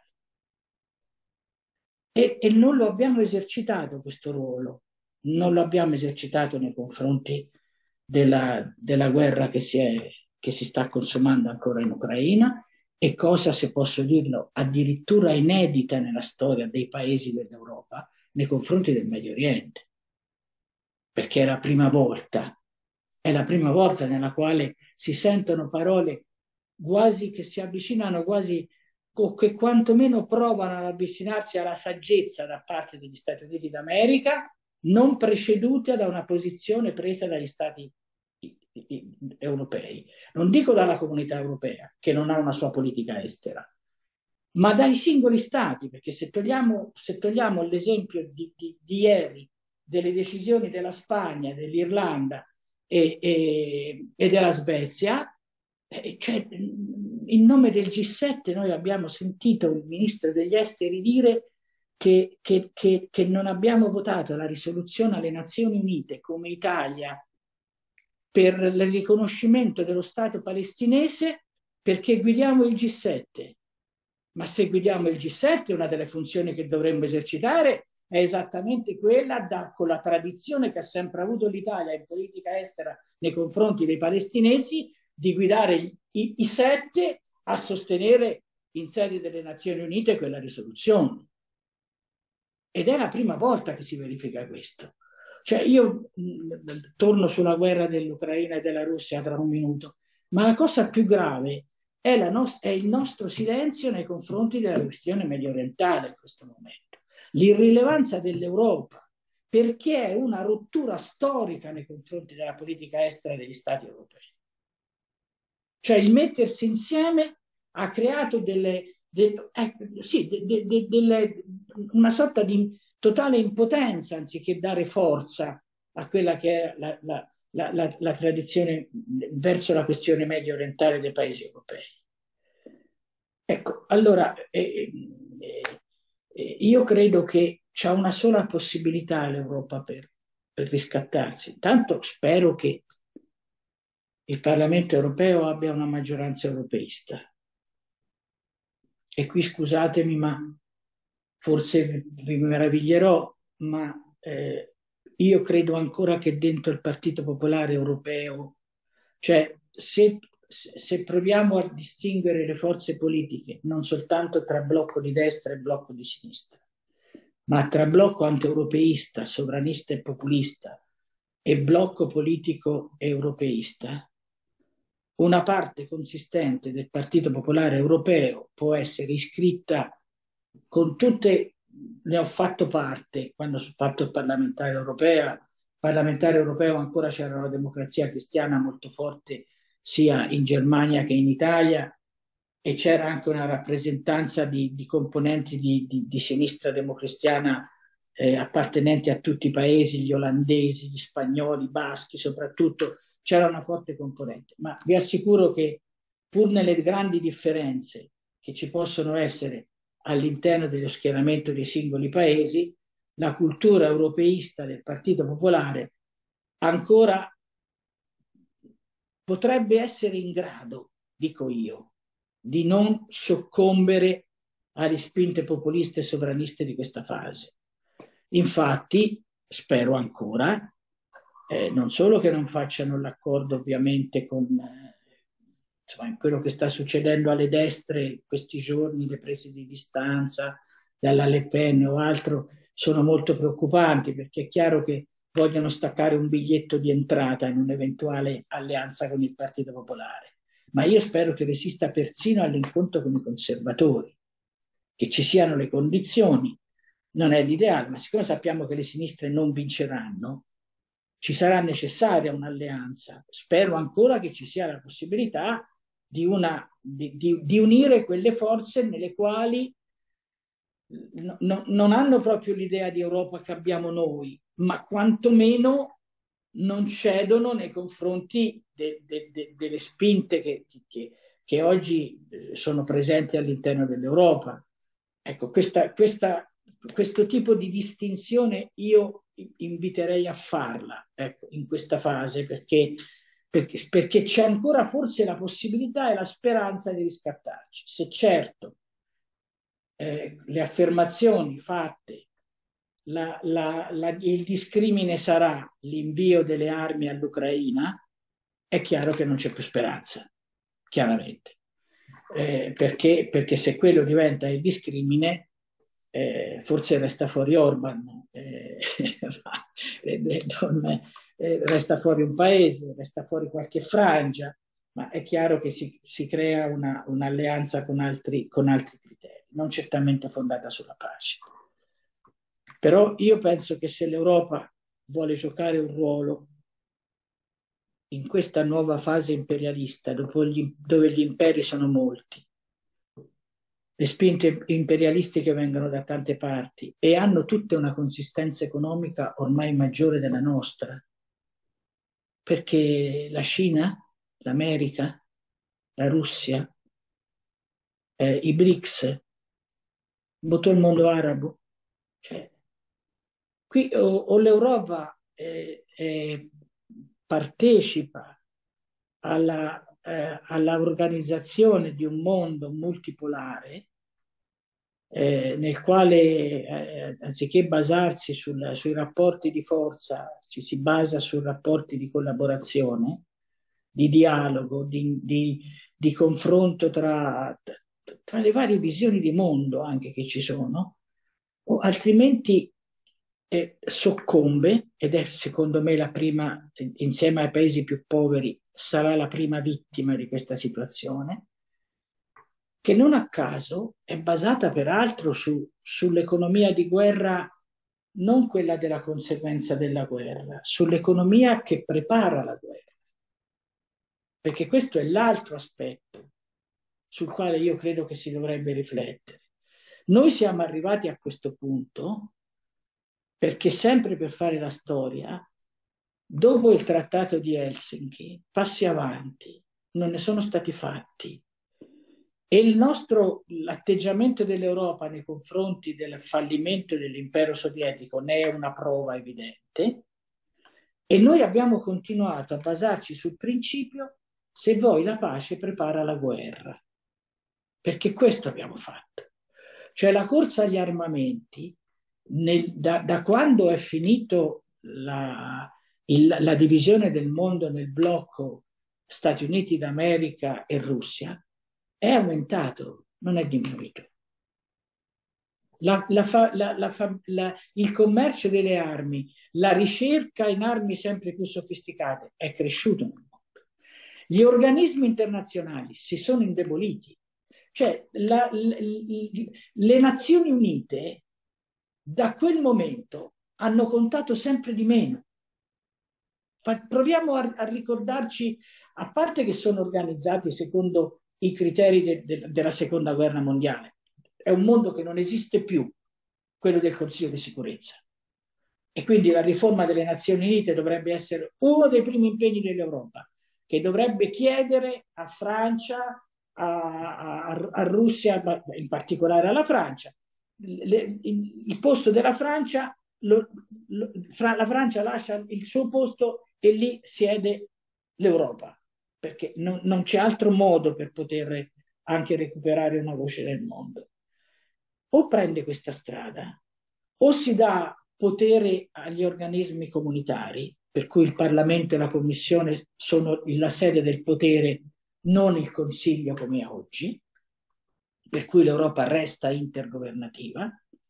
E non lo abbiamo esercitato questo ruolo, non lo abbiamo esercitato nei confronti della guerra che si sta consumando ancora in Ucraina e cosa, se posso dirlo, addirittura inedita nella storia dei paesi dell'Europa nei confronti del Medio Oriente. Perché è la prima volta nella quale si sentono parole quasi che si avvicinano quasi o che quantomeno provano ad avvicinarsi alla saggezza da parte degli Stati Uniti d'America, non precedute da una posizione presa dagli Stati europei. Non dico dalla comunità europea, che non ha una sua politica estera, ma dai singoli Stati, perché se togliamo l'esempio di ieri delle decisioni della Spagna, dell'Irlanda e della Svezia, cioè, in nome del G7 noi abbiamo sentito il ministro degli esteri dire che non abbiamo votato la risoluzione alle Nazioni Unite come Italia per il riconoscimento dello Stato palestinese perché guidiamo il G7. Ma se guidiamo il G7, una delle funzioni che dovremmo esercitare è esattamente quella, con la tradizione che ha sempre avuto l'Italia in politica estera nei confronti dei palestinesi, di guidare i sette a sostenere in sede delle Nazioni Unite quella risoluzione. Ed è la prima volta che si verifica questo. Cioè io torno sulla guerra dell'Ucraina e della Russia tra un minuto, ma la cosa più grave è il nostro silenzio nei confronti della questione mediorientale in questo momento. L'irrilevanza dell'Europa, perché è una rottura storica nei confronti della politica estera degli Stati europei. Cioè il mettersi insieme ha creato una sorta di totale impotenza anziché dare forza a quella che è la tradizione verso la questione medio orientale dei paesi europei. Ecco, allora io credo che c'è una sola possibilità l'Europa per riscattarsi. Intanto spero che il Parlamento europeo abbia una maggioranza europeista. E qui scusatemi, ma forse vi meraviglierò, ma io credo ancora che dentro il Partito Popolare Europeo, cioè se proviamo a distinguere le forze politiche non soltanto tra blocco di destra e blocco di sinistra, ma tra blocco anti-europeista, sovranista e populista e blocco politico europeista, una parte consistente del Partito Popolare Europeo può essere iscritta con tutte ne ho fatto parte quando sono fatto il parlamentare europeo. Parlamentare europeo ancora c'era una democrazia cristiana molto forte sia in Germania che in Italia, e c'era anche una rappresentanza di componenti di sinistra democristiana appartenenti a tutti i paesi, gli olandesi, gli spagnoli, i baschi soprattutto, c'era una forte componente. Ma vi assicuro che pur nelle grandi differenze che ci possono essere all'interno dello schieramento dei singoli paesi, la cultura europeista del Partito Popolare ancora potrebbe essere in grado, dico io, di non soccombere alle spinte populiste e sovraniste di questa fase. Infatti, spero ancora, non solo che non facciano l'accordo ovviamente con insomma, quello che sta succedendo alle destre questi giorni, le prese di distanza dalla Le Pen o altro, sono molto preoccupanti, perché è chiaro che vogliono staccare un biglietto di entrata in un'eventuale alleanza con il Partito Popolare. Ma io spero che resista persino all'incontro con i conservatori, che ci siano le condizioni. Non è l'ideale, ma siccome sappiamo che le sinistre non vinceranno, ci sarà necessaria un'alleanza. Spero ancora che ci sia la possibilità di unire quelle forze nelle quali non hanno proprio l'idea di Europa che abbiamo noi, ma quantomeno non cedono nei confronti delle spinte che oggi sono presenti all'interno dell'Europa. Ecco, questo tipo di distinzione io inviterei a farla, ecco, in questa fase, perché c'è ancora forse la possibilità e la speranza di riscattarci. Se certo le affermazioni fatte, il discrimine sarà l'invio delle armi all'Ucraina, è chiaro che non c'è più speranza, chiaramente. Perché se quello diventa il discrimine, forse resta fuori Orban, resta fuori un paese, resta fuori qualche frangia, ma è chiaro che si crea un'alleanza con altri criteri, non certamente fondata sulla pace. Però io penso che se l'Europa vuole giocare un ruolo in questa nuova fase imperialista, dove gli imperi sono molti, le spinte imperialistiche vengono da tante parti e hanno tutte una consistenza economica ormai maggiore della nostra, perché la Cina, l'America, la Russia, i BRICS, tutto il mondo arabo, cioè, qui o l'Europa partecipa all'organizzazione di un mondo multipolare nel quale anziché basarsi sui rapporti di forza ci si basa su rapporti di collaborazione, di dialogo, di confronto tra le varie visioni di mondo anche che ci sono, o altrimenti soccombe, ed è secondo me la prima, insieme ai paesi più poveri, sarà la prima vittima di questa situazione, che non a caso è basata peraltro sull'economia di guerra, non quella della conseguenza della guerra, sull'economia che prepara la guerra. Perché questo è l'altro aspetto sul quale io credo che si dovrebbe riflettere. Noi siamo arrivati a questo punto perché sempre per fare la storia, dopo il trattato di Helsinki, passi avanti, non ne sono stati fatti. E l'atteggiamento dell'Europa nei confronti del fallimento dell'impero sovietico ne è una prova evidente, e noi abbiamo continuato a basarci sul principio: se vuoi la pace prepara la guerra, perché questo abbiamo fatto. Cioè la corsa agli armamenti, da quando è finito la divisione del mondo nel blocco Stati Uniti d'America e Russia, è aumentato, non è diminuito. Il commercio delle armi, la ricerca in armi sempre più sofisticate è cresciuto nel mondo. Gli organismi internazionali si sono indeboliti. Cioè le Nazioni Unite da quel momento hanno contato sempre di meno. Proviamo a ricordarci, a parte che sono organizzati secondo i criteri della seconda guerra mondiale, è un mondo che non esiste più, quello del Consiglio di sicurezza. E quindi la riforma delle Nazioni Unite dovrebbe essere uno dei primi impegni dell'Europa, che dovrebbe chiedere a Francia, a Russia, ma in particolare alla Francia, il posto della Francia, la Francia lascia il suo posto e lì siede l'Europa, perché non c'è altro modo per poter anche recuperare una voce nel mondo. O prende questa strada, o si dà potere agli organismi comunitari, per cui il Parlamento e la Commissione sono la sede del potere, non il Consiglio come è oggi, per cui l'Europa resta intergovernativa,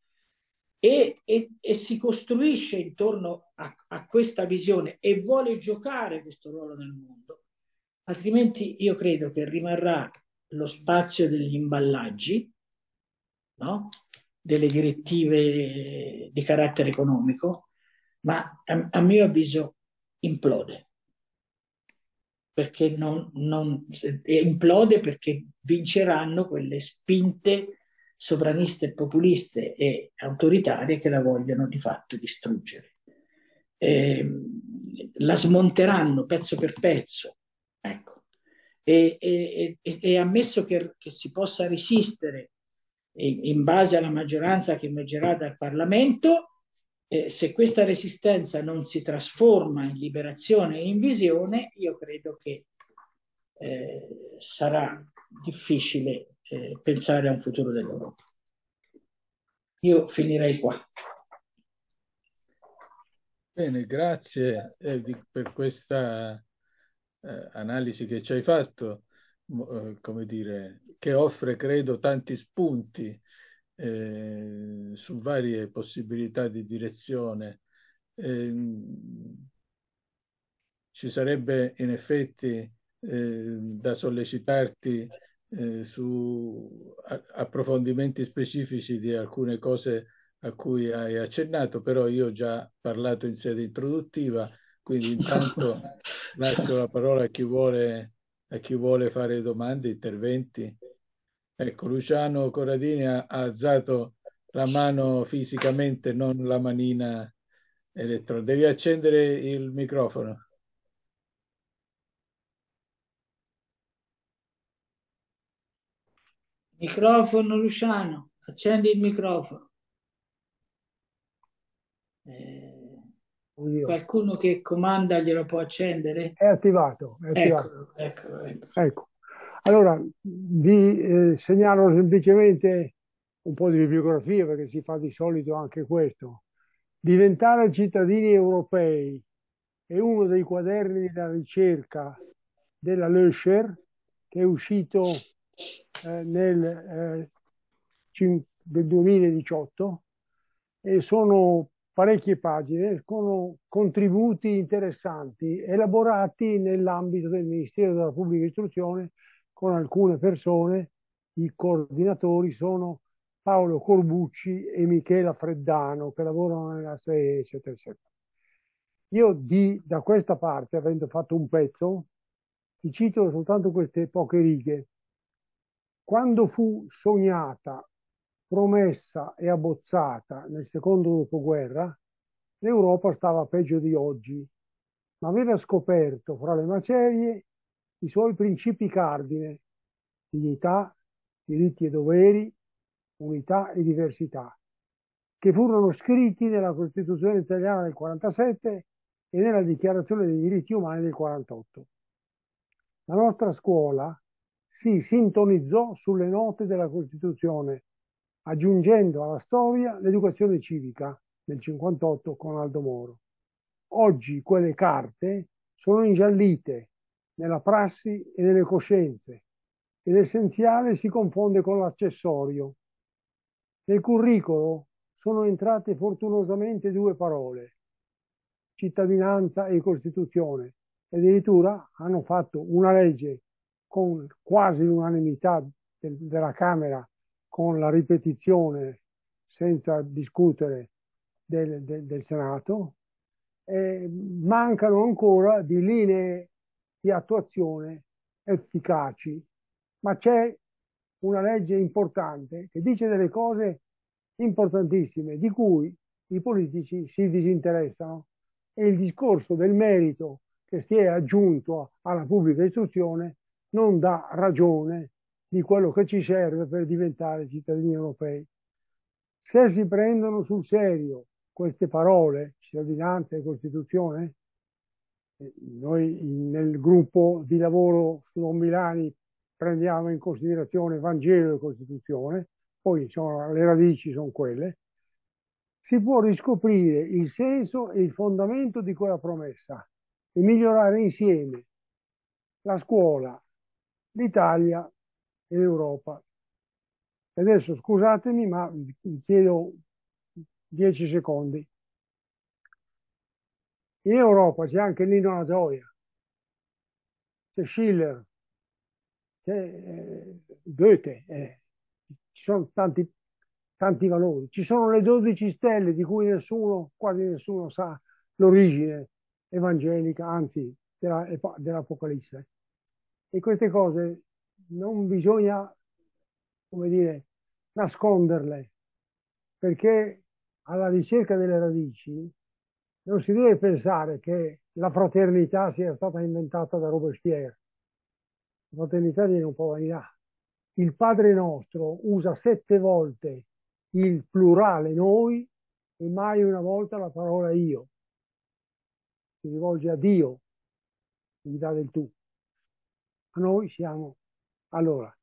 e si costruisce intorno a questa visione e vuole giocare questo ruolo nel mondo. Altrimenti io credo che rimarrà lo spazio degli imballaggi, no? Delle direttive di carattere economico, ma a mio avviso implode. Perché implode perché vinceranno quelle spinte sovraniste, populiste e autoritarie che la vogliono di fatto distruggere. La smonteranno pezzo per pezzo. Ecco. E ammesso che si possa resistere in base alla maggioranza che emergerà dal Parlamento, se questa resistenza non si trasforma in liberazione e in visione, io credo che sarà difficile pensare a un futuro dell'Europa. Io finirei qua. Bene, grazie per questa analisi che ci hai fatto, come dire, che offre, credo, tanti spunti su varie possibilità di direzione. Ci sarebbe in effetti da sollecitarti su approfondimenti specifici di alcune cose a cui hai accennato, però io ho già parlato in sede introduttiva, quindi intanto lascio la parola a chi vuole fare domande, interventi. Ecco, Luciano Corradini ha alzato la mano fisicamente, non la manina elettronica. Devi accendere il microfono. Microfono, Luciano, accendi il microfono. Qualcuno che comanda glielo può accendere? È attivato, è attivato. Ecco. Ecco. Allora, vi segnalo semplicemente un po' di bibliografia, perché si fa di solito anche questo. Diventare cittadini europei è uno dei quaderni della ricerca della Löscher, che è uscito del 2018, e sono parecchie pagine, con contributi interessanti, elaborati nell'ambito del Ministero della Pubblica Istruzione con alcune persone. I coordinatori sono Paolo Corbucci e Michela Freddano, che lavorano nella SEE, eccetera, eccetera. Io da questa parte, avendo fatto un pezzo, ti cito soltanto queste poche righe. Quando fu sognata, promessa e abbozzata nel secondo dopoguerra, l'Europa stava peggio di oggi, ma aveva scoperto fra le macerie i suoi principi cardine: dignità, diritti e doveri, unità e diversità, che furono scritti nella Costituzione italiana del 47 e nella Dichiarazione dei diritti umani del 48. La nostra scuola si sintonizzò sulle note della Costituzione, aggiungendo alla storia l'educazione civica nel 58 con Aldo Moro. Oggi quelle carte sono ingiallite nella prassi e nelle coscienze, e l'essenziale si confonde con l'accessorio. Nel curricolo sono entrate fortunosamente due parole: cittadinanza e Costituzione, e addirittura hanno fatto una legge con quasi l'unanimità della Camera, con la ripetizione senza discutere del Senato. Mancano ancora di linee di attuazione efficaci, ma c'è una legge importante che dice delle cose importantissime di cui i politici si disinteressano, e il discorso del merito che si è aggiunto alla pubblica istruzione non dà ragione di quello che ci serve per diventare cittadini europei. Se si prendono sul serio queste parole, cittadinanza e Costituzione, noi nel gruppo di lavoro su Don Milani prendiamo in considerazione Vangelo e Costituzione, poi insomma, le radici sono quelle, si può riscoprire il senso e il fondamento di quella promessa e migliorare insieme la scuola, l'Italia e l'Europa. Adesso scusatemi, ma vi chiedo 10 secondi. In Europa c'è anche l'inno alla gioia, c'è Schiller, c'è Goethe, ci sono tanti valori. Ci sono le 12 stelle di cui quasi nessuno sa l'origine evangelica, anzi dell'Apocalisse. E queste cose non bisogna, come dire, nasconderle, perché alla ricerca delle radici non si deve pensare che la fraternità sia stata inventata da Robespierre. La fraternità viene un po' da là. Il Padre Nostro usa 7 volte il plurale noi e mai una volta la parola io. Si rivolge a Dio, gli dà del tu. A noi siamo allora.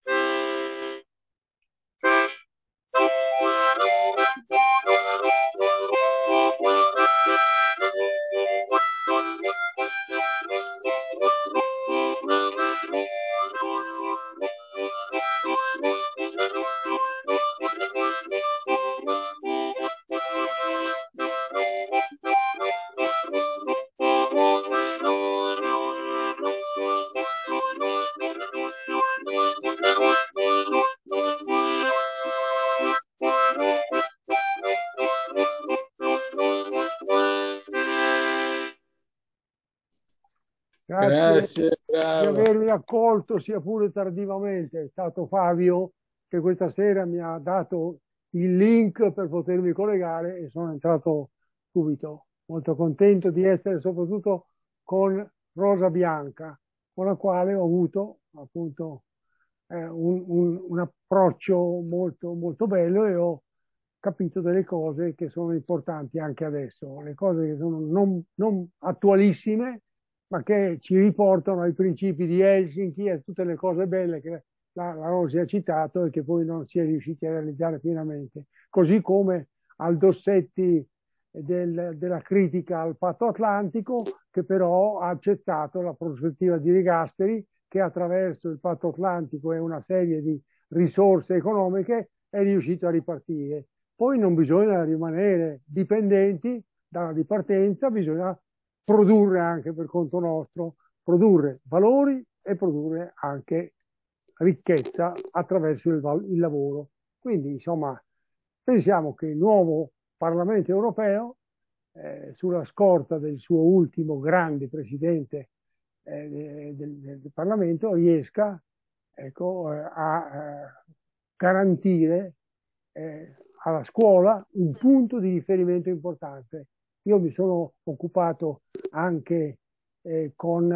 Grazie, di bravo. avermi accolto sia pure tardivamente. È stato Fabio che questa sera mi ha dato il link per potermi collegare e sono entrato subito. Molto contento di essere soprattutto con Rosa Bianca, con la quale ho avuto appunto un approccio molto, molto bello e ho capito delle cose che sono importanti anche adesso, le cose che sono non attualissime, ma che ci riportano ai principi di Helsinki e tutte le cose belle che la Rosi ha citato e che poi non si è riusciti a realizzare pienamente. Così come al Dossetti della critica al patto atlantico, che però ha accettato la prospettiva di De Gasperi, che attraverso il patto atlantico e una serie di risorse economiche è riuscito a ripartire. Poi non bisogna rimanere dipendenti dalla dipartenza, bisogna produrre anche per conto nostro, produrre valori e produrre anche ricchezza attraverso il lavoro. Quindi, insomma, pensiamo che il nuovo Parlamento europeo, sulla scorta del suo ultimo grande presidente del Parlamento, riesca, ecco, a garantire alla scuola un punto di riferimento importante. Io mi sono occupato anche con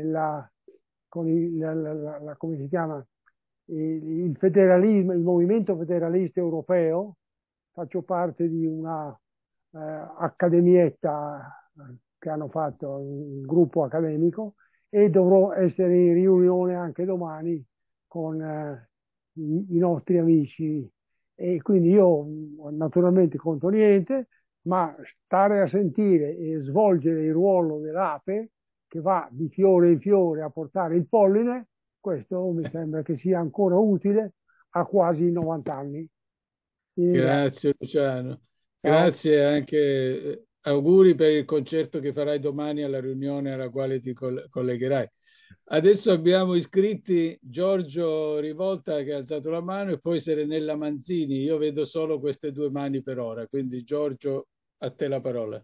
come si chiama, il federalismo, il movimento federalista europeo. Faccio parte di una accademietta che hanno fatto il gruppo accademico e dovrò essere in riunione anche domani con i nostri amici, e quindi io naturalmente conto niente, ma stare a sentire e svolgere il ruolo dell'ape che va di fiore in fiore a portare il polline, questo mi sembra che sia ancora utile a quasi 90 anni. Grazie Luciano, Ciao. grazie anche auguri per il concerto che farai domani alla riunione alla quale ti collegherai. Adesso abbiamo iscritti Giorgio Rivolta che ha alzato la mano e poi Serenella Manzini. Io vedo solo queste due mani per ora, quindi Giorgio, a te la parola.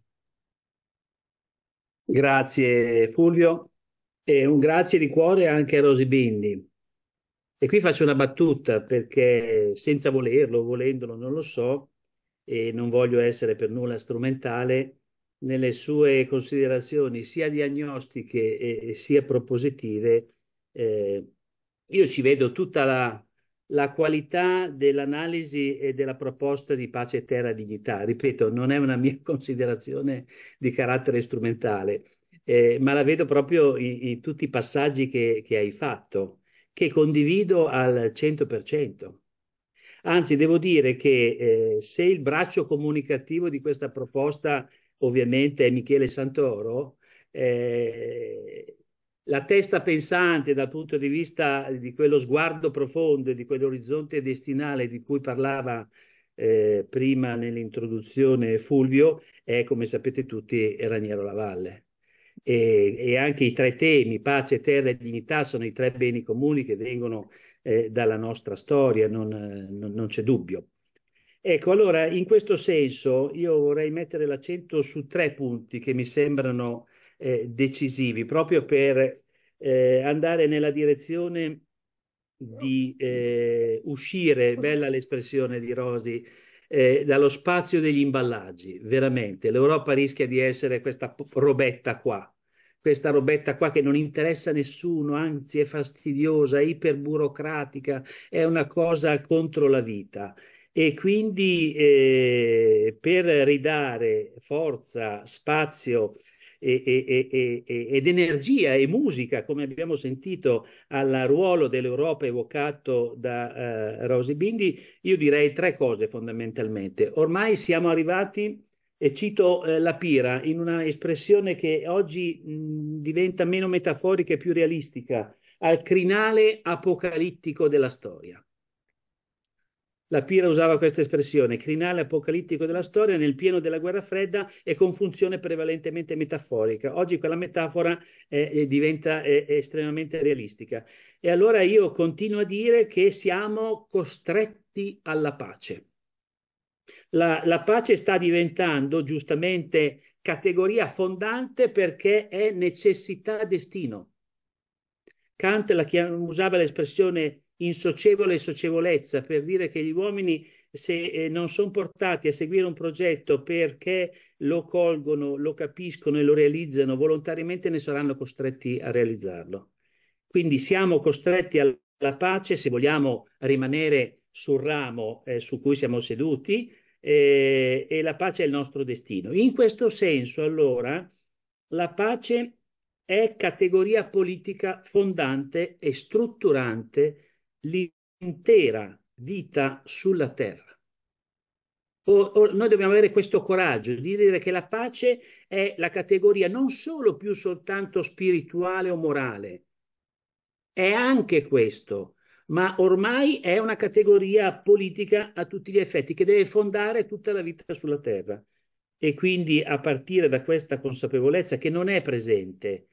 Grazie Fulvio e un grazie di cuore anche a Rosy Bindi. E qui faccio una battuta perché senza volerlo, volendolo, non lo so, e non voglio essere per nulla strumentale nelle sue considerazioni sia diagnostiche e sia propositive. Io ci vedo tutta la qualità dell'analisi e della proposta di Pace, Terra e Dignità. Ripeto, non è una mia considerazione di carattere strumentale, ma la vedo proprio in tutti i passaggi che hai fatto, che condivido al 100%. Anzi, devo dire che se il braccio comunicativo di questa proposta ovviamente è Michele Santoro, la testa pensante dal punto di vista di quello sguardo profondo e di quell'orizzonte destinale di cui parlava prima nell'introduzione Fulvio è, come sapete tutti, Raniero Lavalle. E anche i tre temi, pace, terra e dignità, sono i tre beni comuni che vengono dalla nostra storia, non c'è dubbio. Ecco, allora, in questo senso io vorrei mettere l'accento su tre punti che mi sembrano decisivi, proprio per andare nella direzione di uscire, bella l'espressione di Rosi, dallo spazio degli imballaggi. Veramente, l'Europa rischia di essere questa robetta qua che non interessa a nessuno, anzi è fastidiosa, è iperburocratica, è una cosa contro la vita. E quindi per ridare forza, spazio ed energia e musica, come abbiamo sentito, al ruolo dell'Europa evocato da Rosy Bindi, io direi tre cose fondamentalmente. Ormai siamo arrivati, e cito la Pira, in una espressione che oggi diventa meno metaforica e più realistica, al crinale apocalittico della storia. La Pira usava questa espressione, crinale apocalittico della storia, nel pieno della guerra fredda e con funzione prevalentemente metaforica. Oggi quella metafora diventa estremamente realistica. E allora io continuo a dire che siamo costretti alla pace. La pace sta diventando giustamente categoria fondante perché è necessità destino. Kant usava l'espressione insocievole socievolezza per dire che gli uomini, se non sono portati a seguire un progetto perché lo colgono, lo capiscono e lo realizzano volontariamente, ne saranno costretti a realizzarlo. Quindi siamo costretti alla pace se vogliamo rimanere sul ramo su cui siamo seduti e la pace è il nostro destino. In questo senso, allora, la pace è categoria politica fondante e strutturante l'intera vita sulla terra. Noi dobbiamo avere questo coraggio di dire che la pace è la categoria non solo più soltanto spirituale o morale, è anche questo, ma ormai è una categoria politica a tutti gli effetti che deve fondare tutta la vita sulla terra. E quindi a partire da questa consapevolezza che non è presente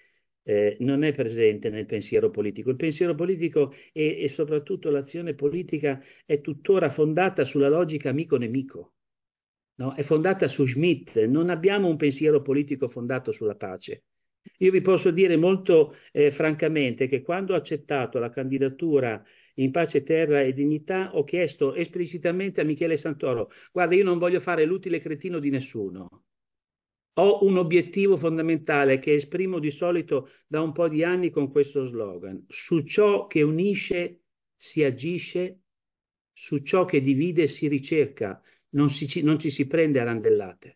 nel pensiero politico. Il pensiero politico e soprattutto l'azione politica è tuttora fondata sulla logica amico-nemico, no? È fondata su Schmitt, non abbiamo un pensiero politico fondato sulla pace. Io vi posso dire molto francamente che quando ho accettato la candidatura in Pace, Terra e Dignità ho chiesto esplicitamente a Michele Santoro: guarda, io non voglio fare l'utile cretino di nessuno. Ho un obiettivo fondamentale che esprimo di solito da un po' di anni con questo slogan: su ciò che unisce si agisce, su ciò che divide si ricerca, non ci si prende a randellate.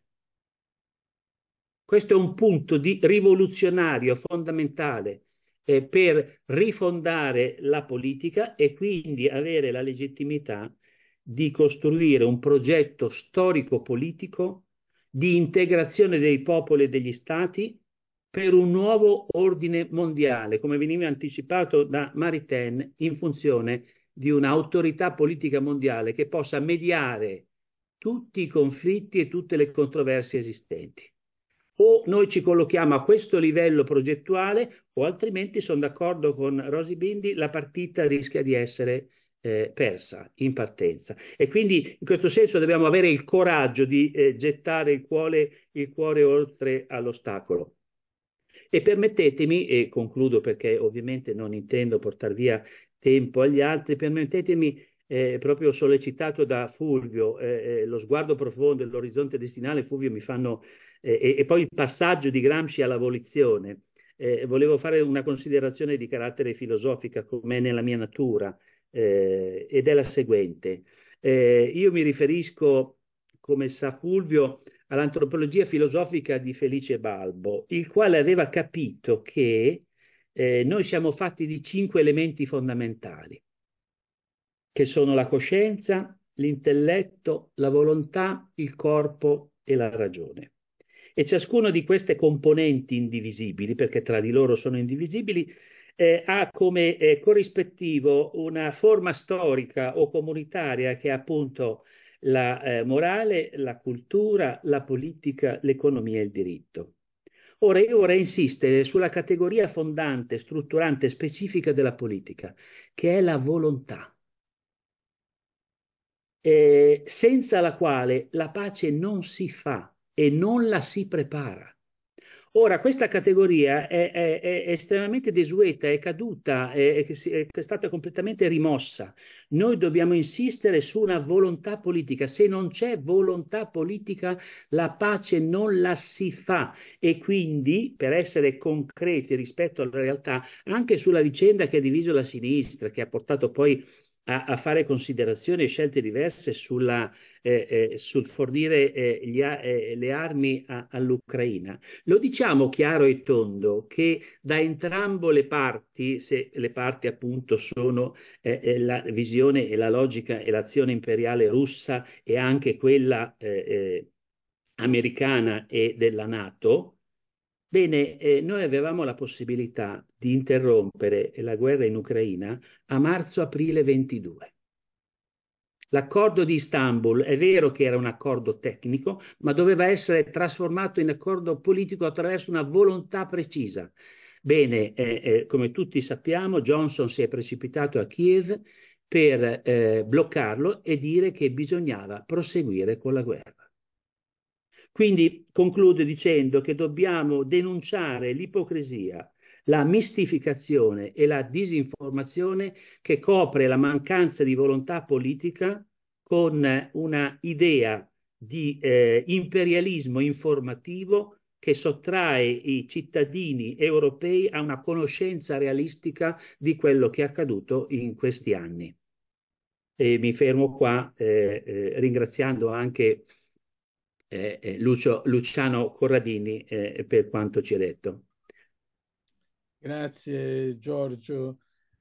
Questo è un punto rivoluzionario fondamentale per rifondare la politica e quindi avere la legittimità di costruire un progetto storico-politico di integrazione dei popoli e degli stati per un nuovo ordine mondiale, come veniva anticipato da Maritain, in funzione di un'autorità politica mondiale che possa mediare tutti i conflitti e tutte le controversie esistenti. o noi ci collochiamo a questo livello progettuale, o altrimenti sono d'accordo con Rosy Bindi, la partita rischia di essere persa in partenza. E quindi in questo senso dobbiamo avere il coraggio di gettare il cuore oltre all'ostacolo. E permettetemi, e concludo perché ovviamente non intendo portare via tempo agli altri, permettetemi, proprio sollecitato da Fulvio, lo sguardo profondo e l'orizzonte destinale, Fulvio, mi fanno, e poi il passaggio di Gramsci all'abolizione. Volevo fare una considerazione di carattere filosofica, come è nella mia natura, ed è la seguente. Io mi riferisco, come sa Fulvio, all'antropologia filosofica di Felice Balbo, il quale aveva capito che noi siamo fatti di 5 elementi fondamentali, che sono la coscienza, l'intelletto, la volontà, il corpo e la ragione. E ciascuna di queste componenti indivisibili, perché tra di loro sono indivisibili, ha come corrispettivo una forma storica o comunitaria che è appunto la morale, la cultura, la politica, l'economia e il diritto. Ora io vorrei insistere sulla categoria fondante, strutturante, specifica della politica, che è la volontà, senza la quale la pace non si fa e non la si prepara. Ora, questa categoria è estremamente desueta, è caduta, è stata completamente rimossa. Noi dobbiamo insistere su una volontà politica. Se non c'è volontà politica, la pace non la si fa. E quindi, per essere concreti rispetto alla realtà, anche sulla vicenda che ha diviso la sinistra, che ha portato poi a fare considerazioni e scelte diverse sul fornire le armi all'Ucraina. Lo diciamo chiaro e tondo che da entrambe le parti, se le parti appunto sono la visione e la logica e l'azione imperiale russa e anche quella americana e della NATO, bene, noi avevamo la possibilità di interrompere la guerra in Ucraina a marzo-aprile 22. L'accordo di Istanbul è vero che era un accordo tecnico, ma doveva essere trasformato in accordo politico attraverso una volontà precisa. Bene, come tutti sappiamo, Johnson si è precipitato a Kiev per bloccarlo e dire che bisognava proseguire con la guerra. Quindi concludo dicendo che dobbiamo denunciare l'ipocrisia, la mistificazione e la disinformazione che copre la mancanza di volontà politica con una idea di imperialismo informativo che sottrae i cittadini europei a una conoscenza realistica di quello che è accaduto in questi anni. E mi fermo qua ringraziando anche Luciano Corradini per quanto ci ha detto. Grazie Giorgio.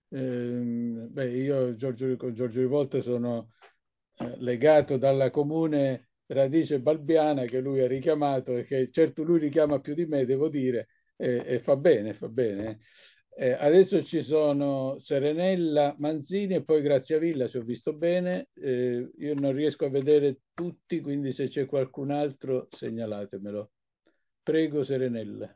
Io con Giorgio Rivolta sono legato dalla comune radice balbiana che lui ha richiamato e che certo lui richiama più di me, devo dire, e fa bene, fa bene. Adesso ci sono Serenella, Manzini e poi Graziavilla, se ho visto bene. Io non riesco a vedere tutti, quindi se c'è qualcun altro segnalatemelo. Prego Serenella.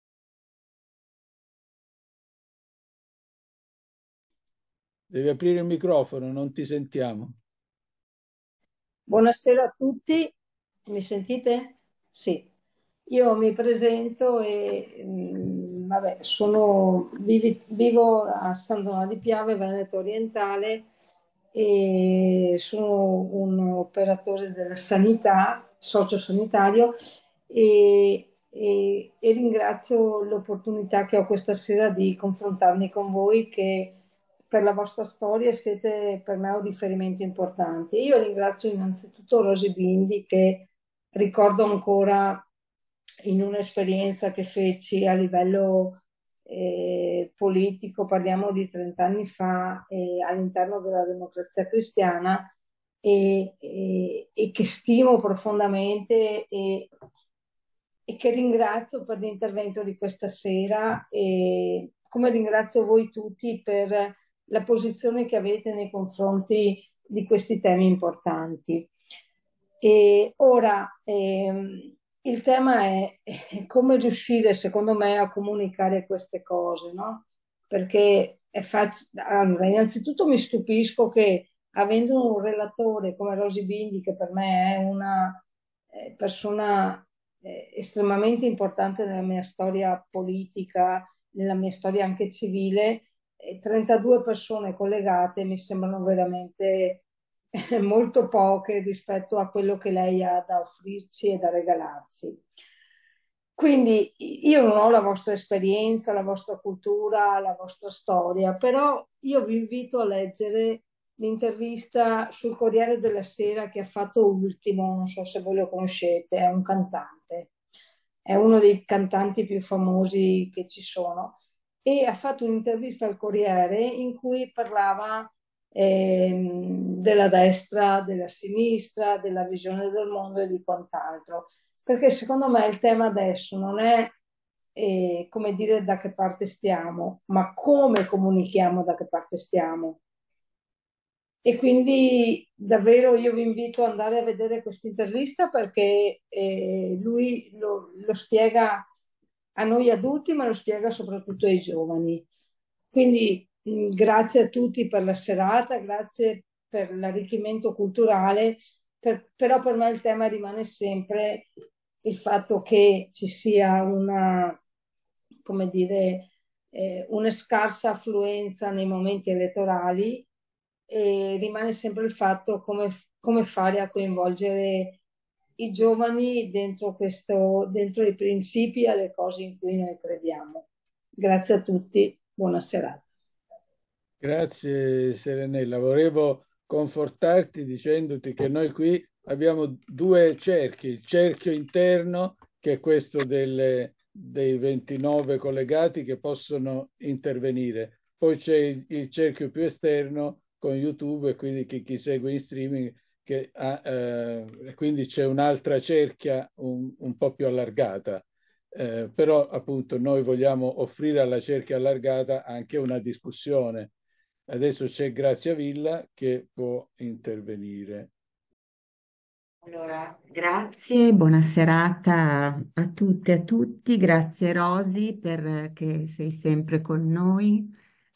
Devi aprire il microfono, non ti sentiamo. Buonasera a tutti, mi sentite? Sì, io mi presento e vivo a San Donà di Piave, Veneto Orientale, e sono un operatore della sanità, sociosanitario, e ringrazio l'opportunità che ho questa sera di confrontarmi con voi, che per la vostra storia siete per me un riferimento importante. Io ringrazio innanzitutto Rosy Bindi, che ricordo ancora in un'esperienza che feci a livello politico, parliamo di 30 anni fa, all'interno della Democrazia Cristiana, e che stimo profondamente e che ringrazio per l'intervento di questa sera, e come ringrazio voi tutti per la posizione che avete nei confronti di questi temi importanti. E ora il tema è come riuscire, secondo me, a comunicare queste cose, no? Perché è facile. Allora, innanzitutto mi stupisco che avendo un relatore come Rosy Bindi, che per me è una persona estremamente importante nella mia storia politica, nella mia storia anche civile, 32 persone collegate mi sembrano veramente molto poche rispetto a quello che lei ha da offrirci e da regalarci. Quindi io non ho la vostra esperienza, la vostra cultura, la vostra storia, però io vi invito a leggere l'intervista sul Corriere della Sera che ha fatto Ultimo, non so se voi lo conoscete, è un cantante, è uno dei cantanti più famosi che ci sono e ha fatto un'intervista al Corriere in cui parlava della destra, della sinistra, della visione del mondo e di quant'altro. Perché secondo me il tema adesso non è come dire da che parte stiamo, ma come comunichiamo da che parte stiamo. E quindi davvero io vi invito ad andare a vedere questa intervista perché lui lo spiega a noi adulti, ma lo spiega soprattutto ai giovani. Quindi grazie a tutti per la serata, grazie per l'arricchimento culturale, però per me il tema rimane sempre il fatto che ci sia una, come dire, una scarsa affluenza nei momenti elettorali e rimane sempre il fatto come fare a coinvolgere i giovani dentro dentro i principi e alle cose in cui noi crediamo. Grazie a tutti, buona serata. Grazie Serenella, volevo confortarti dicendoti che noi qui abbiamo due cerchi, il cerchio interno che è questo dei 29 collegati che possono intervenire, poi c'è il cerchio più esterno con YouTube e quindi chi segue in streaming che quindi c'è un'altra cerchia un po' più allargata. Però appunto noi vogliamo offrire alla cerchia allargata anche una discussione. Adesso c'è Grazia Villa che può intervenire. Allora, grazie, buona serata a tutte e a tutti. Grazie Rosy che sei sempre con noi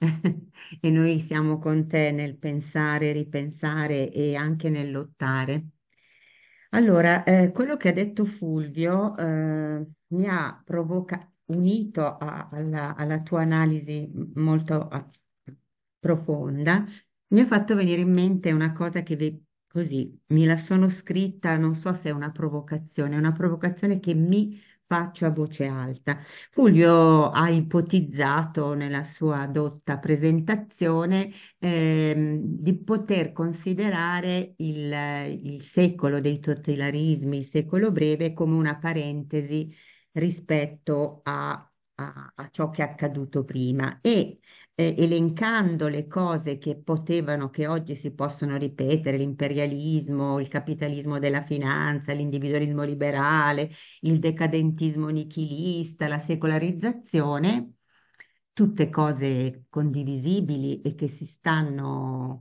e noi siamo con te nel pensare, ripensare e anche nel lottare. Allora, quello che ha detto Fulvio mi ha unito alla tua analisi molto profonda, mi ha fatto venire in mente una cosa così me la sono scritta, non so se è una provocazione che mi faccio a voce alta. Fulvio ha ipotizzato nella sua dotta presentazione di poter considerare il secolo dei totalitarismi, il secolo breve, come una parentesi rispetto a ciò che è accaduto prima e elencando le cose che oggi si possono ripetere, l'imperialismo, il capitalismo della finanza, l'individualismo liberale, il decadentismo nichilista, la secolarizzazione, tutte cose condivisibili e che si stanno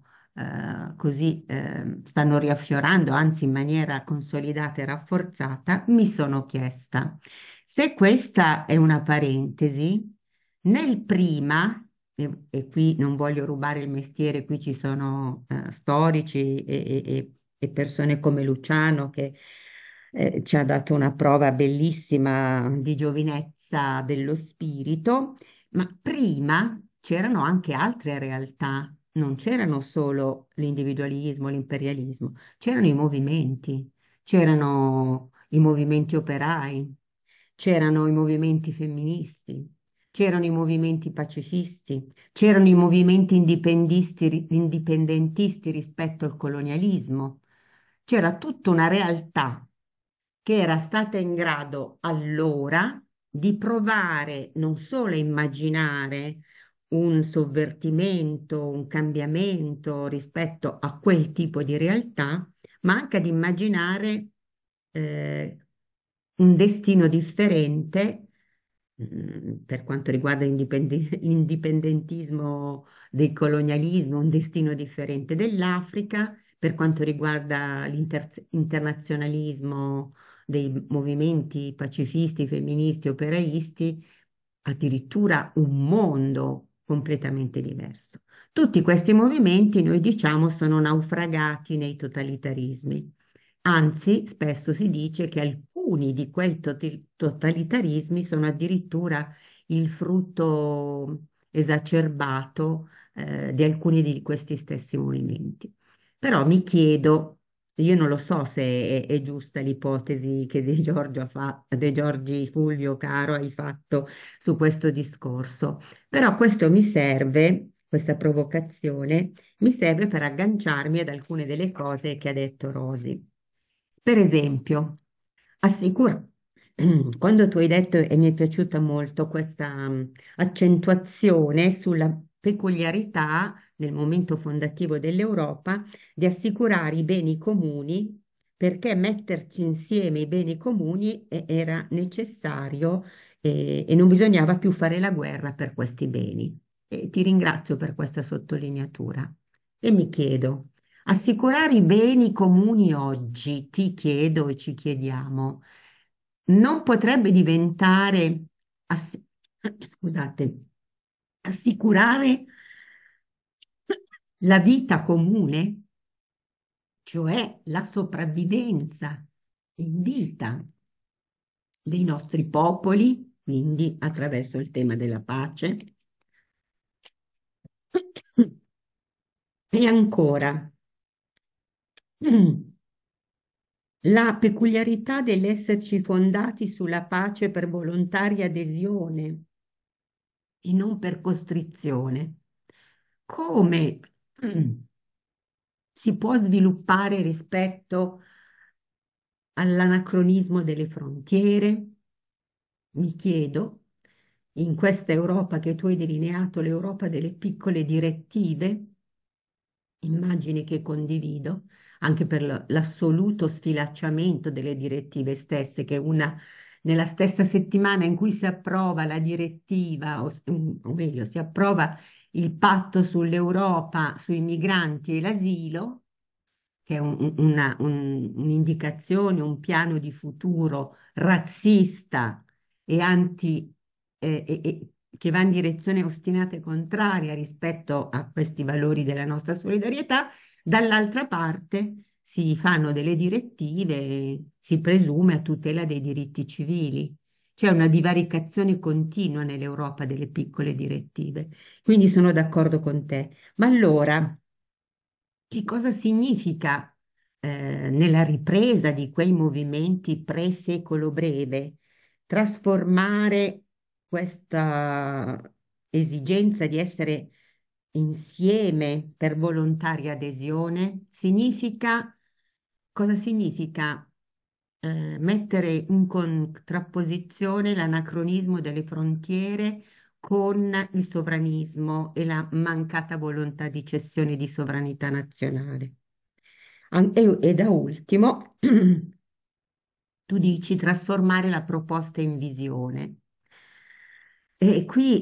stanno riaffiorando, anzi in maniera consolidata e rafforzata, mi sono chiesta se questa è una parentesi nel prima, e qui non voglio rubare il mestiere, qui ci sono storici e persone come Luciano che ci ha dato una prova bellissima di giovinezza dello spirito, ma prima c'erano anche altre realtà, non c'erano solo l'individualismo, l'imperialismo, c'erano i movimenti operai, c'erano i movimenti femministi, c'erano i movimenti pacifisti, c'erano i movimenti indipendentisti rispetto al colonialismo. C'era tutta una realtà che era stata in grado allora di provare non solo a immaginare un sovvertimento, un cambiamento rispetto a quel tipo di realtà, ma anche ad immaginare eh, un destino differente per quanto riguarda l'indipendentismo del colonialismo, un destino differente dell'Africa, per quanto riguarda l'internazionalismo dei movimenti pacifisti, femministi, operaisti, addirittura un mondo completamente diverso. Tutti questi movimenti, noi diciamo, sono naufragati nei totalitarismi. Anzi, spesso si dice che alcuni di quei totalitarismi sono addirittura il frutto esacerbato di alcuni di questi stessi movimenti. Però mi chiedo, io non lo so se è giusta l'ipotesi che De Giorgi Fulvio Caro hai fatto su questo discorso, però questo mi serve, questa provocazione, mi serve per agganciarmi ad alcune delle cose che ha detto Rosi. Per esempio, assicura, quando tu hai detto, e mi è piaciuta molto questa accentuazione sulla peculiarità nel momento fondativo dell'Europa di assicurare i beni comuni, perché metterci insieme i beni comuni era necessario e non bisognava più fare la guerra per questi beni. E ti ringrazio per questa sottolineatura. E mi chiedo, assicurare i beni comuni oggi, ti chiedo e ci chiediamo, non potrebbe diventare, scusate, assicurare la vita comune, cioè la sopravvivenza in vita dei nostri popoli, quindi attraverso il tema della pace. E ancora, la peculiarità dell'esserci fondati sulla pace per volontaria adesione e non per costrizione. Come si può sviluppare rispetto all'anacronismo delle frontiere? Mi chiedo, in questa Europa che tu hai delineato, l'Europa delle piccole direttive, immagini che condivido, anche per l'assoluto sfilacciamento delle direttive stesse, che nella stessa settimana in cui si approva la direttiva, o meglio, si approva il patto sull'Europa, sui migranti e l'asilo, che è un'indicazione, un piano di futuro razzista e che va in direzione ostinata e contraria rispetto a questi valori della nostra solidarietà, dall'altra parte si fanno delle direttive, si presume a tutela dei diritti civili. C'è una divaricazione continua nell'Europa delle piccole direttive. Quindi sono d'accordo con te. Ma allora, che cosa significa nella ripresa di quei movimenti pre-secolo breve trasformare questa esigenza di essere insieme per volontaria adesione? Cosa significa mettere in contrapposizione l'anacronismo delle frontiere con il sovranismo e la mancata volontà di cessione di sovranità nazionale? E da ultimo, tu dici trasformare la proposta in visione. E qui,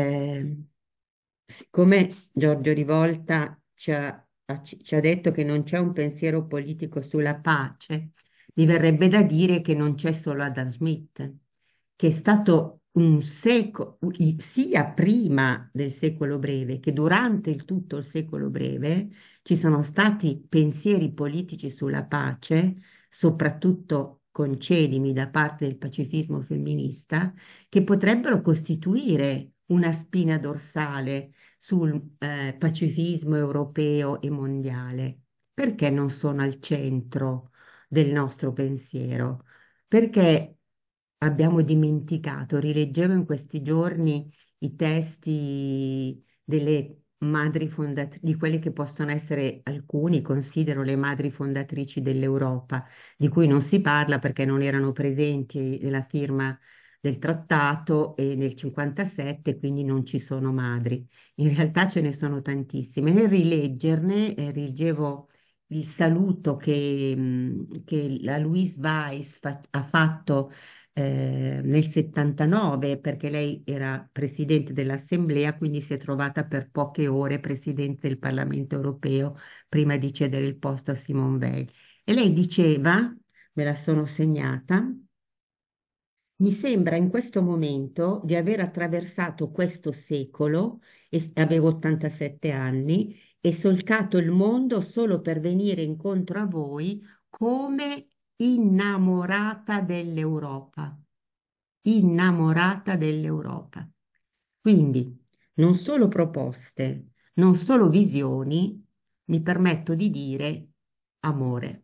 siccome Giorgio Rivolta ci ha detto che non c'è un pensiero politico sulla pace, mi verrebbe da dire che non c'è solo Adam Smith, che è stato un secolo, sia prima del secolo breve che durante tutto il secolo breve, ci sono stati pensieri politici sulla pace, soprattutto concedimi da parte del pacifismo femminista, che potrebbero costituire una spina dorsale sul pacifismo europeo e mondiale. Perché non sono al centro del nostro pensiero? Perché abbiamo dimenticato, rileggevo in questi giorni i testi delle madri fondatrici, di quelle che possono essere alcuni, considero le madri fondatrici dell'Europa, di cui non si parla perché non erano presenti nella firma del trattato e nel 57, quindi non ci sono madri. In realtà ce ne sono tantissime. Nel rileggerne, rileggevo il saluto che la Louise Weiss ha fatto nel 79, perché lei era presidente dell'Assemblea, quindi si è trovata per poche ore presidente del Parlamento europeo prima di cedere il posto a Simone Veil. E lei diceva, me la sono segnata. Mi sembra in questo momento di aver attraversato questo secolo, e avevo 87 anni, e solcato il mondo solo per venire incontro a voi come innamorata dell'Europa. Innamorata dell'Europa. Quindi non solo proposte, non solo visioni, mi permetto di dire amore.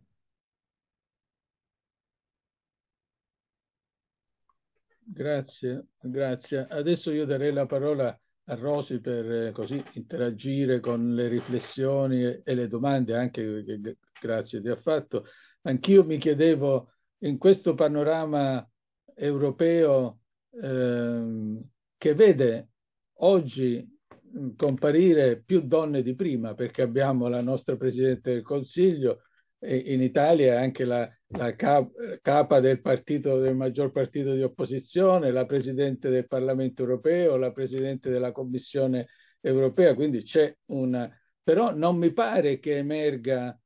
Grazie, grazie. Adesso io darei la parola a Rosy per così interagire con le riflessioni e le domande anche che grazie ti ha fatto. Anch'io mi chiedevo in questo panorama europeo che vede oggi comparire più donne di prima, perché abbiamo la nostra Presidente del Consiglio e in Italia anche la capa del partito, del maggior partito di opposizione, la Presidente del Parlamento europeo, la Presidente della Commissione europea, quindi c'è una... Però non mi pare che emerga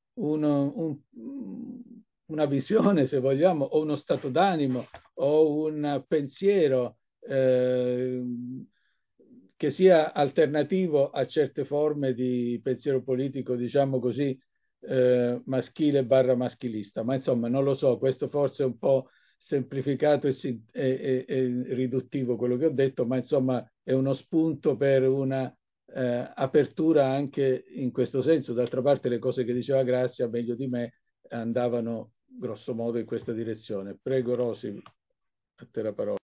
una visione, se vogliamo, o uno stato d'animo o un pensiero che sia alternativo a certe forme di pensiero politico, diciamo così, maschile barra maschilista. Ma insomma, non lo so, questo forse è un po' semplificato e riduttivo quello che ho detto, ma insomma è uno spunto per una apertura anche in questo senso. D'altra parte le cose che diceva Grazia, meglio di me, andavano grosso modo in questa direzione. Prego Rosy, a te la parola.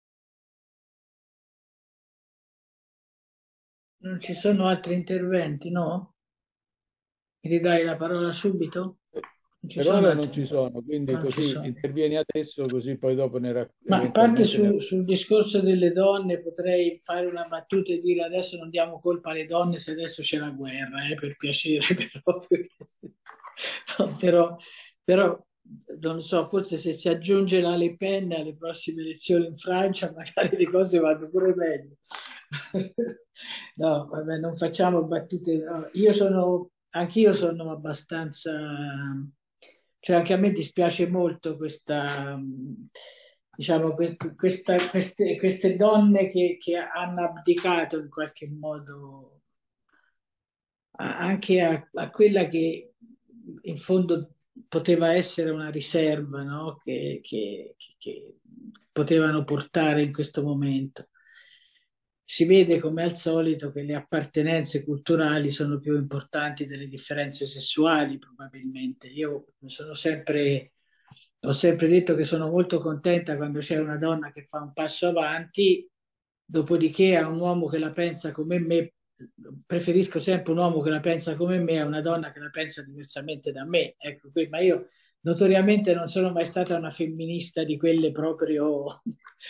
Non ci sono altri interventi, no? Mi ridai la parola subito? Per ora non ci sono, quindi così intervieni adesso, così poi dopo ne Ma a parte sul discorso delle donne potrei fare una battuta e dire adesso non diamo colpa alle donne se adesso c'è la guerra, per piacere, però non so, forse se si aggiunge la Le Pen alle prossime elezioni in Francia magari le cose vanno pure meglio. No, vabbè, non facciamo battute. No. Anch'io sono abbastanza, cioè anche a me dispiace molto questa, diciamo, queste donne che hanno abdicato in qualche modo anche a quella che in fondo poteva essere una riserva, no? che potevano portare in questo momento. Si vede come al solito che le appartenenze culturali sono più importanti delle differenze sessuali, probabilmente. Io ho sempre detto che sono molto contenta quando c'è una donna che fa un passo avanti, dopodiché a un uomo che la pensa come me, preferisco sempre un uomo che la pensa come me a una donna che la pensa diversamente da me. Ecco, ma io notoriamente non sono mai stata una femminista di quelle proprio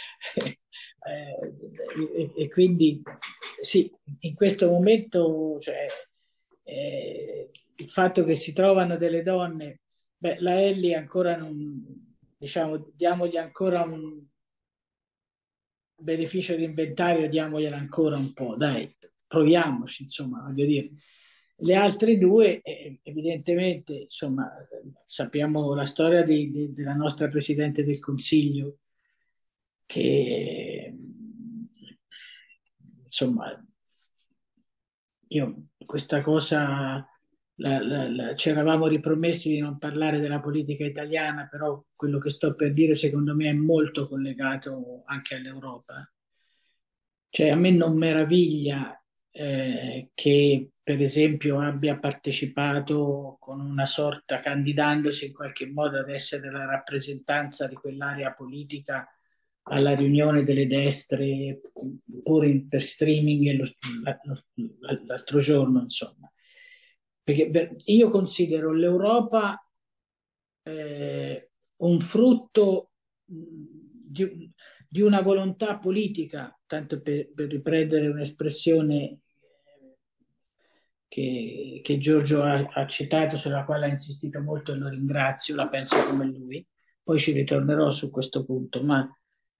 e quindi sì, in questo momento cioè, il fatto che si trovano delle donne, la Ellie ancora non, diciamo, diamogli ancora un beneficio di inventario, diamogliela ancora un po', dai, proviamoci, insomma, voglio dire. Le altre due, evidentemente, insomma, sappiamo la storia della nostra Presidente del Consiglio, che, insomma, io questa cosa ci eravamo ripromessi di non parlare della politica italiana, però quello che sto per dire secondo me è molto collegato anche all'Europa. Cioè a me non meraviglia che per esempio abbia partecipato con una sorta, candidandosi in qualche modo ad essere la rappresentanza di quell'area politica alla riunione delle destre, pure per streaming l'altro giorno, insomma. Perché io considero l'Europa un frutto di una volontà politica, tanto per riprendere un'espressione che Giorgio ha citato, sulla quale ha insistito molto e lo ringrazio, la penso come lui, poi ci ritornerò su questo punto, ma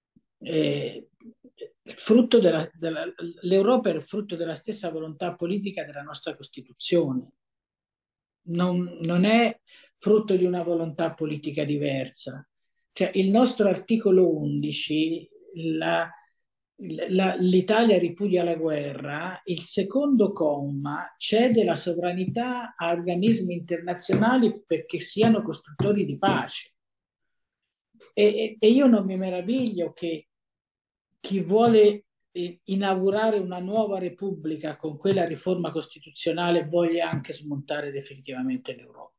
frutto l'Europa è il frutto della stessa volontà politica della nostra Costituzione, non è frutto di una volontà politica diversa. Cioè, il nostro articolo 11, l'Italia ripudia la guerra, il secondo comma cede la sovranità a organismi internazionali perché siano costruttori di pace. E io non mi meraviglio che chi vuole inaugurare una nuova repubblica con quella riforma costituzionale voglia anche smontare definitivamente l'Europa.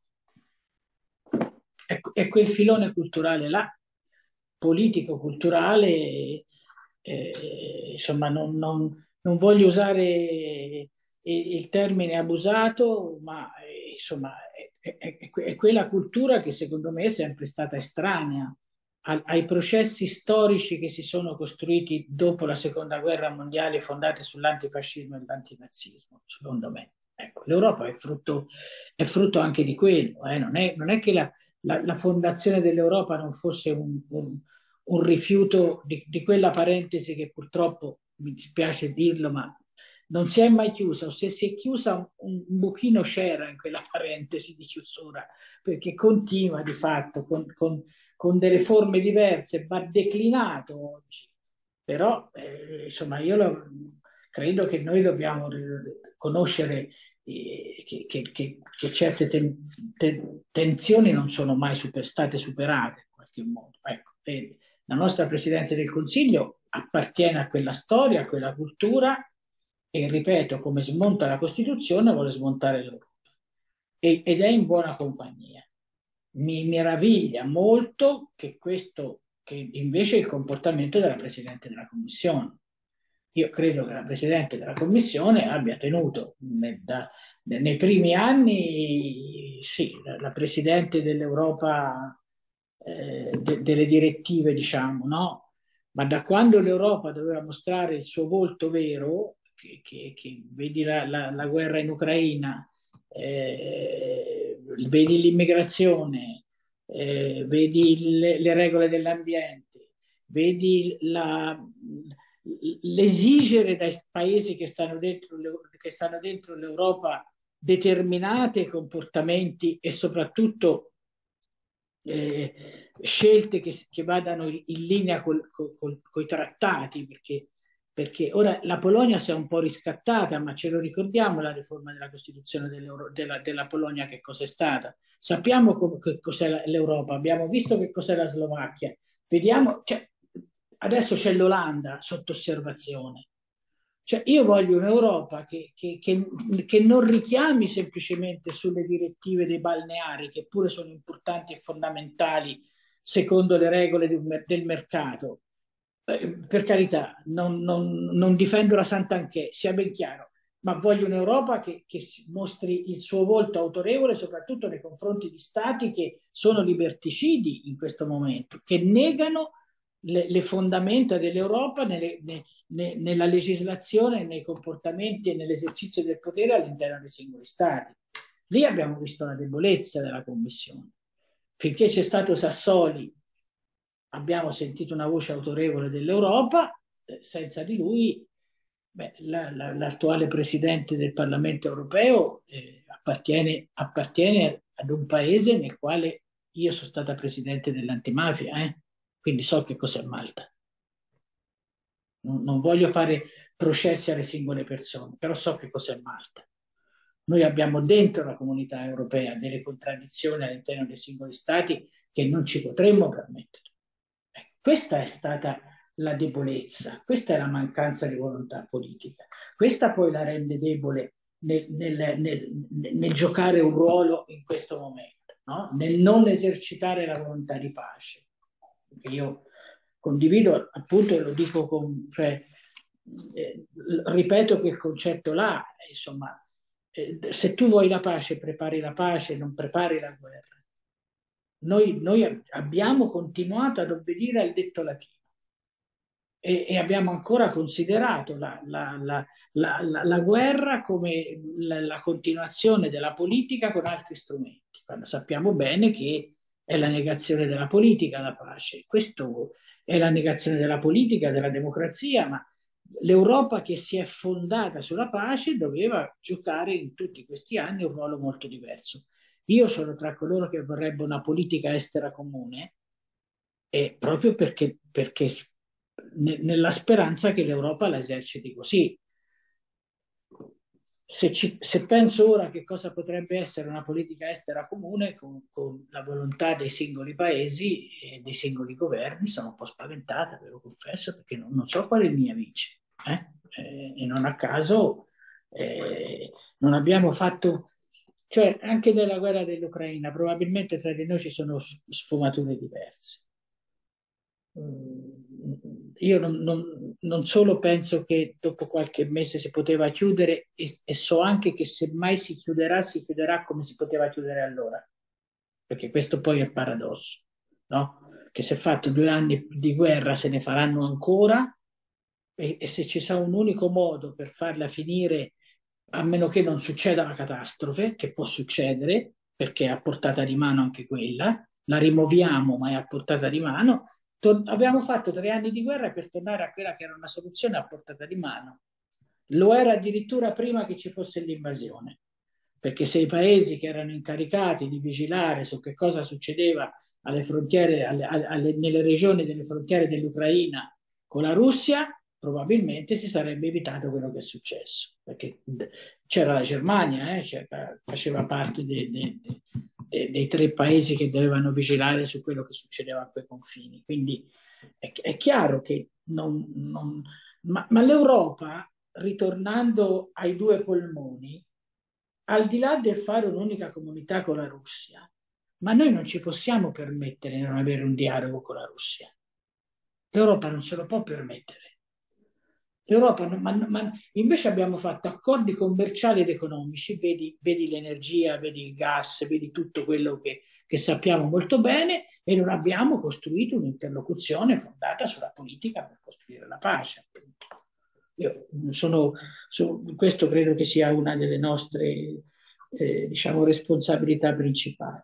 È quel filone culturale là, politico-culturale, insomma, non voglio usare il termine abusato, ma insomma, è quella cultura che secondo me è sempre stata estranea ai processi storici che si sono costruiti dopo la seconda guerra mondiale, fondati sull'antifascismo e l'antinazismo, secondo me. Ecco, l'Europa è frutto anche di quello, non è che la fondazione dell'Europa non fosse un rifiuto di quella parentesi che purtroppo, mi dispiace dirlo, ma non si è mai chiusa, o se si è chiusa un buchino c'era in quella parentesi di chiusura, perché continua di fatto con delle forme diverse, va declinato oggi. Però, insomma, credo che noi dobbiamo conoscere che certe tensioni non sono mai state superate in qualche modo. Ecco, la nostra Presidente del Consiglio appartiene a quella storia, a quella cultura e, ripeto, come smonta la Costituzione vuole smontare l'Europa ed è in buona compagnia. Mi meraviglia molto che invece è il comportamento della Presidente della Commissione. Io credo che la Presidente della Commissione abbia tenuto nei primi anni, sì, la Presidente dell'Europa, delle direttive, diciamo, no? Ma da quando l'Europa doveva mostrare il suo volto vero, che vedi la guerra in Ucraina, vedi l'immigrazione, vedi le regole dell'ambiente, vedi l'esigere dai paesi che stanno dentro l'Europa determinati comportamenti e soprattutto scelte che vadano in linea con i trattati, perché ora la Polonia si è un po' riscattata, ma ce lo ricordiamo la riforma della Costituzione della Polonia che cos'è stata? Sappiamo che cos'è l'Europa, abbiamo visto che cos'è la Slovacchia, vediamo, cioè, adesso c'è l'Olanda sotto osservazione. Cioè, io voglio un'Europa che non richiami semplicemente sulle direttive dei balneari, che pure sono importanti e fondamentali secondo le regole del mercato. Per carità, non difendo la Santanchè, sia ben chiaro, ma voglio un'Europa che mostri il suo volto autorevole soprattutto nei confronti di stati che sono liberticidi in questo momento, che negano le fondamenta dell'Europa nella legislazione, nei comportamenti e nell'esercizio del potere all'interno dei singoli stati. Lì abbiamo visto la debolezza della Commissione. Finché c'è stato Sassoli abbiamo sentito una voce autorevole dell'Europa, senza di lui l'attuale Presidente del Parlamento europeo appartiene ad un paese nel quale io sono stata Presidente dell'antimafia, quindi so che cos'è Malta. Non voglio fare processi alle singole persone, però so che cos'è Malta. Noi abbiamo dentro la comunità europea delle contraddizioni all'interno dei singoli stati che non ci potremmo permettere. Questa è stata la debolezza, questa è la mancanza di volontà politica. Questa poi la rende debole nel giocare un ruolo in questo momento, no? Nel non esercitare la volontà di pace. Io condivido appunto e lo dico ripeto che il concetto là, insomma, se tu vuoi la pace, prepari la pace, non prepari la guerra. Noi abbiamo continuato ad obbedire al detto latino e abbiamo ancora considerato la guerra come la continuazione della politica con altri strumenti, quando sappiamo bene che è la negazione della politica la pace. Questo è la negazione della politica, della democrazia, ma l'Europa che si è fondata sulla pace doveva giocare in tutti questi anni un ruolo molto diverso. Io sono tra coloro che vorrebbe una politica estera comune, e proprio perché nella speranza che l'Europa la eserciti così. Se penso ora che cosa potrebbe essere una politica estera comune con la volontà dei singoli paesi e dei singoli governi, sono un po' spaventata, ve lo confesso, perché non so quale linea vince. E non a caso non abbiamo fatto, cioè anche nella guerra dell'Ucraina, probabilmente tra di noi ci sono sfumature diverse. Io non solo penso che dopo qualche mese si poteva chiudere e so anche che se mai si chiuderà come si poteva chiudere allora, perché questo poi è il paradosso, no? Che se fatto 2 anni di guerra se ne faranno ancora e se ci sarà un unico modo per farla finire, a meno che non succeda una catastrofe, che può succedere, perché è a portata di mano anche quella, la rimuoviamo ma è a portata di mano. Abbiamo fatto 3 anni di guerra per tornare a quella che era una soluzione a portata di mano. Lo era addirittura prima che ci fosse l'invasione, perché se i paesi che erano incaricati di vigilare su che cosa succedeva alle frontiere, nelle regioni delle frontiere dell'Ucraina con la Russia, probabilmente si sarebbe evitato quello che è successo, perché c'era la Germania, faceva parte dei 3 paesi che dovevano vigilare su quello che succedeva a quei confini. Quindi è chiaro che ma l'Europa, ritornando ai 2 polmoni, al di là del fare un'unica comunità con la Russia, ma noi non ci possiamo permettere di non avere un dialogo con la Russia. L'Europa non se lo può permettere. L'Europa, ma invece abbiamo fatto accordi commerciali ed economici, vedi l'energia, vedi il gas, vedi tutto quello che sappiamo molto bene, e non abbiamo costruito un'interlocuzione fondata sulla politica per costruire la pace. Appunto. Questo credo che sia una delle nostre diciamo, responsabilità principali.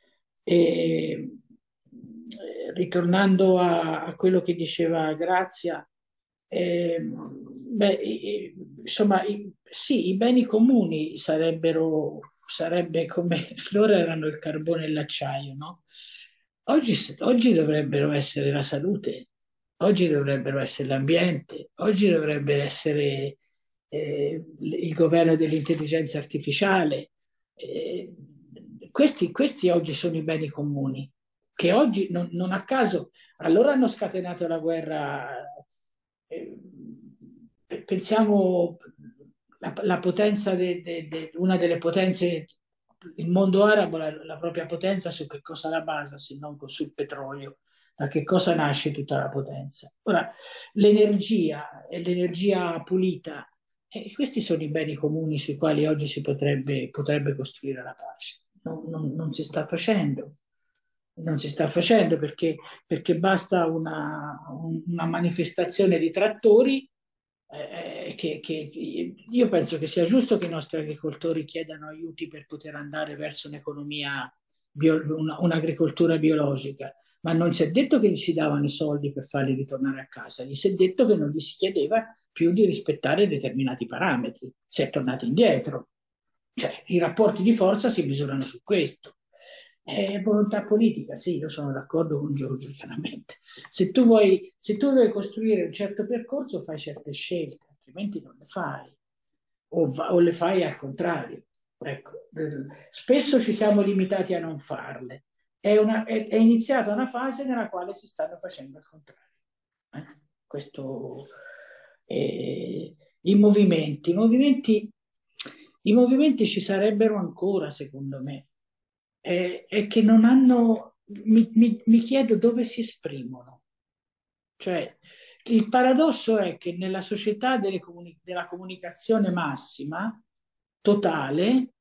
Ritornando a quello che diceva Grazia, insomma, sì, i beni comuni sarebbe come loro erano il carbone e l'acciaio, no? Oggi dovrebbero essere la salute, oggi dovrebbero essere l'ambiente, oggi dovrebbe essere il governo dell'intelligenza artificiale. Questi oggi sono i beni comuni, che oggi non a caso, allora hanno scatenato la guerra. Pensiamo la potenza una delle potenze, il mondo arabo, la propria potenza su che cosa la basa se non sul petrolio, da che cosa nasce tutta la potenza. Ora, l'energia e l'energia pulita, questi sono i beni comuni sui quali oggi si potrebbe costruire la pace. Non si sta facendo. Non si sta facendo perché basta una manifestazione di trattori io penso che sia giusto che i nostri agricoltori chiedano aiuti per poter andare verso un'economia, un'agricoltura biologica, ma non si è detto che gli si davano i soldi per farli ritornare a casa, gli si è detto che non gli si chiedeva più di rispettare determinati parametri, si è tornati indietro. Cioè, i rapporti di forza si misurano su questo. Volontà politica, sì, io sono d'accordo con Giorgio, chiaramente. Se tu vuoi costruire un certo percorso, fai certe scelte, altrimenti non le fai, o le fai al contrario. Ecco, spesso ci siamo limitati a non farle. È iniziata una fase nella quale si stanno facendo al contrario. Questo, i movimenti ci sarebbero ancora, secondo me. È che non hanno, mi chiedo dove si esprimono. Cioè, il paradosso è che nella società della comunicazione massima, totale,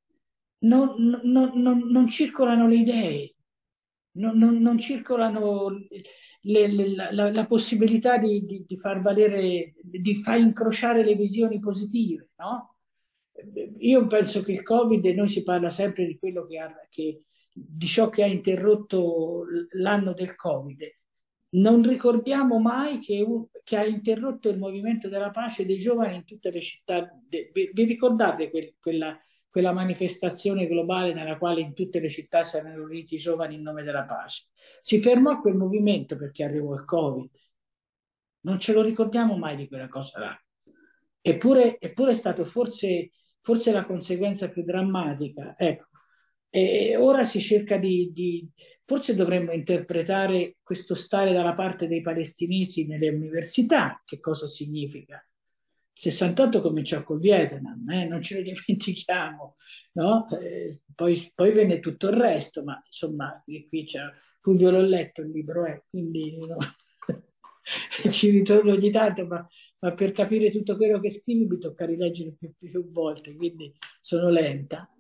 non circolano le idee, non circolano la possibilità di far valere, di far incrociare le visioni positive, no? Io penso che il Covid, noi si parla sempre di quello di ciò che ha interrotto l'anno del Covid. Non ricordiamo mai che ha interrotto il movimento della pace dei giovani in tutte le città. Vi ricordate quella manifestazione globale nella quale in tutte le città si erano riuniti i giovani in nome della pace. Si fermò quel movimento perché arrivò il Covid. Non ce lo ricordiamo mai di quella cosa là. Eppure è stato forse la conseguenza più drammatica. Ecco. E ora si cerca forse dovremmo interpretare questo stare dalla parte dei palestinesi nelle università, che cosa significa. Il 68 cominciò col Vietnam, non ce lo dimentichiamo, no? Poi venne tutto il resto, ma insomma, qui c'è Fulvio, l'ho letto il libro, quindi no? Ci ritorno ogni tanto, ma per capire tutto quello che scrivi mi tocca rileggere più volte, quindi sono lenta.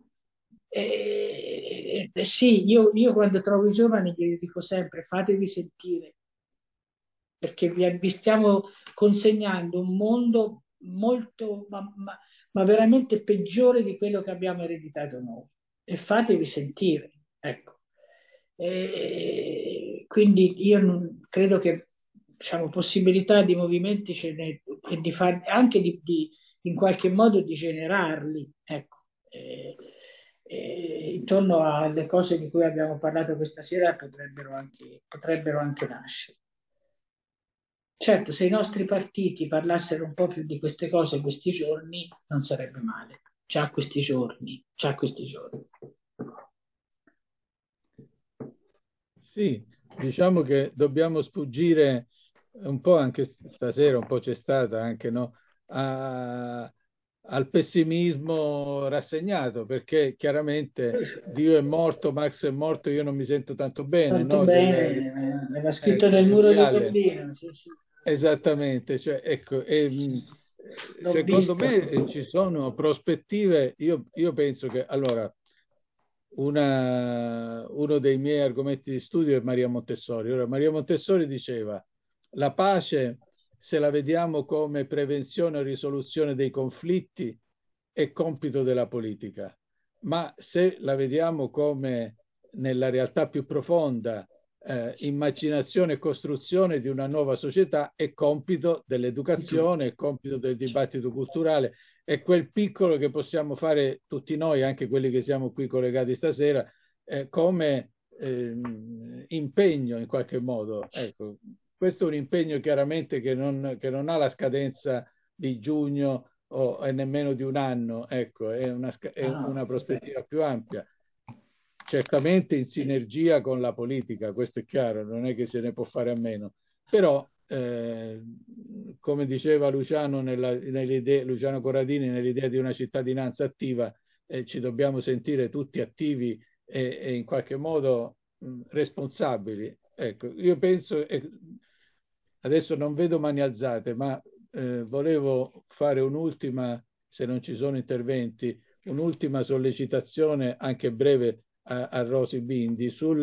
Sì, io quando trovo i giovani gli dico sempre fatevi sentire, perché vi stiamo consegnando un mondo molto, ma veramente peggiore di quello che abbiamo ereditato noi, e fatevi sentire, ecco. Quindi io non credo che, diciamo, possibilità di movimenti ce ne, e di far, anche in qualche modo di generarli, ecco. Intorno alle cose di cui abbiamo parlato questa sera potrebbero anche nascere. Certo, se i nostri partiti parlassero un po' più di queste cose questi giorni, non sarebbe male. Già questi giorni. Sì, diciamo che dobbiamo sfuggire un po', anche stasera un po' c'è stata anche, no, al pessimismo rassegnato, perché chiaramente Dio è morto, Marx è morto, io non mi sento tanto bene, Tanto no? bene, l'aveva scritto nel muro di mondiale. Berlino. Sì. Esattamente, cioè, ecco, secondo me ci sono prospettive, io penso che, allora, uno dei miei argomenti di studio è Maria Montessori. Ora, Maria Montessori diceva, la pace, se la vediamo come prevenzione o risoluzione dei conflitti, è compito della politica, ma se la vediamo come nella realtà più profonda, immaginazione e costruzione di una nuova società, è compito dell'educazione, è compito del dibattito culturale, è quel piccolo che possiamo fare tutti noi, anche quelli che siamo qui collegati stasera, come impegno in qualche modo. Ecco, questo è un impegno chiaramente che non ha la scadenza di giugno o nemmeno di un anno, ecco, è una prospettiva più ampia. Certamente in sinergia con la politica, questo è chiaro, non è che se ne può fare a meno, però come diceva Luciano, Luciano Corradini, nell'idea di una cittadinanza attiva, ci dobbiamo sentire tutti attivi e in qualche modo responsabili. Ecco, io penso, adesso non vedo mani alzate, ma volevo fare un'ultima, se non ci sono interventi, un'ultima sollecitazione anche breve a Rosy Bindi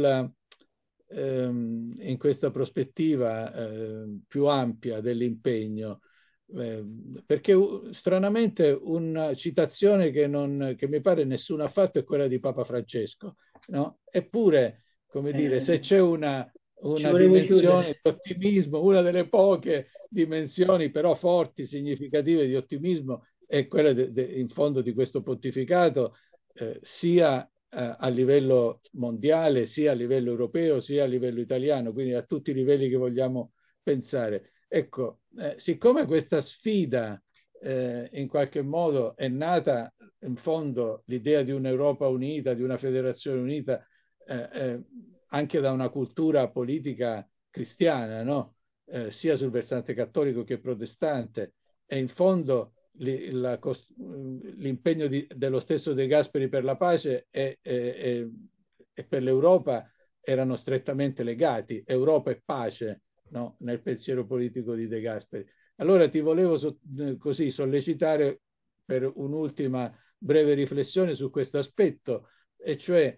in questa prospettiva più ampia dell'impegno, perché stranamente una citazione che mi pare nessuno ha fatto è quella di Papa Francesco, no? Eppure, come dire, se c'è una dimensione di ottimismo, una delle poche dimensioni però forti, significative di ottimismo, è quella in fondo di questo pontificato, sia a livello mondiale, sia a livello europeo, sia a livello italiano, quindi a tutti i livelli che vogliamo pensare. Ecco, siccome questa sfida in qualche modo è nata in fondo l'idea di un'Europa unita, di una federazione unita, anche da una cultura politica cristiana, no? Sia sul versante cattolico che protestante, e in fondo l'impegno dello stesso De Gasperi per la pace e per l'Europa erano strettamente legati, Europa e pace, no? Nel pensiero politico di De Gasperi. Allora ti volevo così sollecitare per un'ultima breve riflessione su questo aspetto, e cioè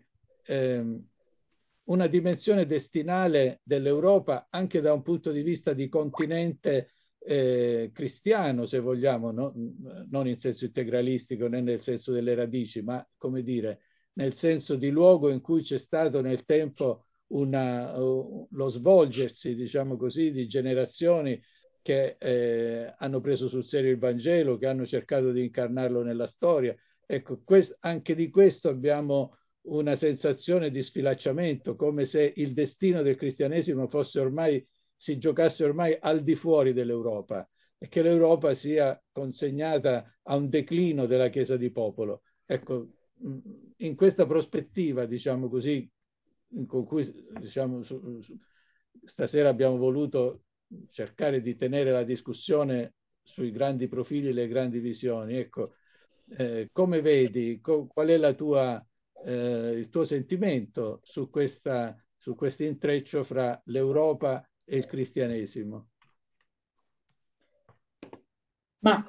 una dimensione destinale dell'Europa anche da un punto di vista di continente cristiano, se vogliamo, no? Non in senso integralistico né nel senso delle radici, ma come dire, nel senso di luogo in cui c'è stato nel tempo lo svolgersi, diciamo così, di generazioni che hanno preso sul serio il Vangelo, che hanno cercato di incarnarlo nella storia Ecco, anche di questo abbiamo una sensazione di sfilacciamento, come se il destino del cristianesimo fosse ormai, si giocasse ormai al di fuori dell'Europa e che l'Europa sia consegnata a un declino della Chiesa di popolo. Ecco, in questa prospettiva, diciamo così, con cui diciamo, stasera abbiamo voluto cercare di tenere la discussione sui grandi profili e le grandi visioni. Ecco, come vedi, qual è il tuo sentimento su questo intreccio fra l'Europa e il cristianesimo? Ma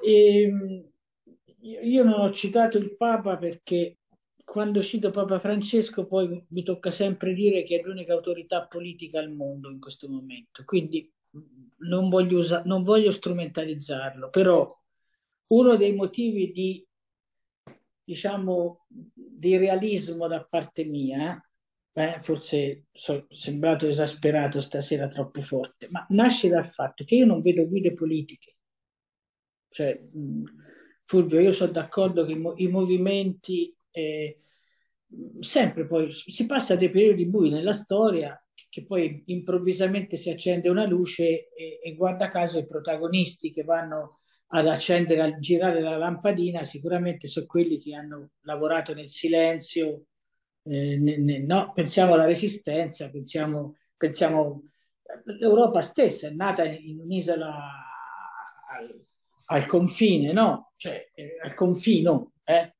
io non ho citato il Papa perché quando cito Papa Francesco poi mi tocca sempre dire che è l'unica autorità politica al mondo in questo momento, quindi non voglio strumentalizzarlo, però uno dei motivi diciamo, di realismo da parte mia, forse sono sembrato esasperato stasera troppo forte, ma nasce dal fatto che io non vedo guide politiche. Cioè, Fulvio, io sono d'accordo che i movimenti, sempre poi si passa dei periodi bui nella storia, che poi improvvisamente si accende una luce e guarda caso i protagonisti che vanno ad accendere, a girare la lampadina, sicuramente sono quelli che hanno lavorato nel silenzio, no, pensiamo alla Resistenza, pensiamo l'Europa stessa è nata in un'isola al confine, no? Cioè, al confino,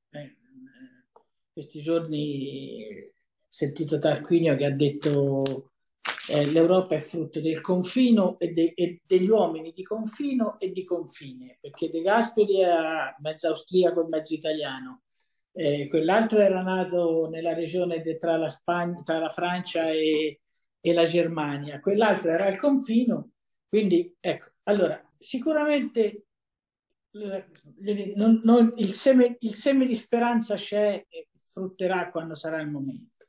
questi giorni ho sentito Tarquinio che ha detto l'Europa è frutto del confino e degli uomini di confino e di confine, perché De Gasperi era mezzo austriaco e mezzo italiano, quell'altro era nato nella regione tra la Spagna, tra la Francia e la Germania, quell'altro era al confino, quindi ecco, allora sicuramente il seme di speranza c'è e frutterà quando sarà il momento.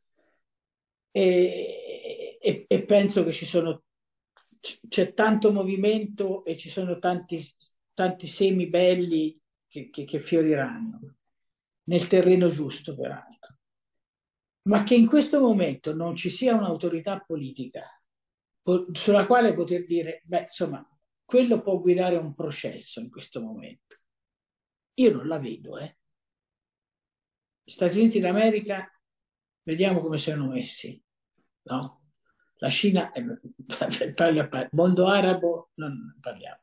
E penso che c'è tanto movimento e ci sono tanti semi belli che fioriranno nel terreno giusto, peraltro. Ma che in questo momento non ci sia un'autorità politica sulla quale poter dire, beh, insomma, quello può guidare un processo in questo momento. Io non la vedo, Gli Stati Uniti d'America, vediamo come sono messi, no? La Cina, mondo arabo, non parliamo.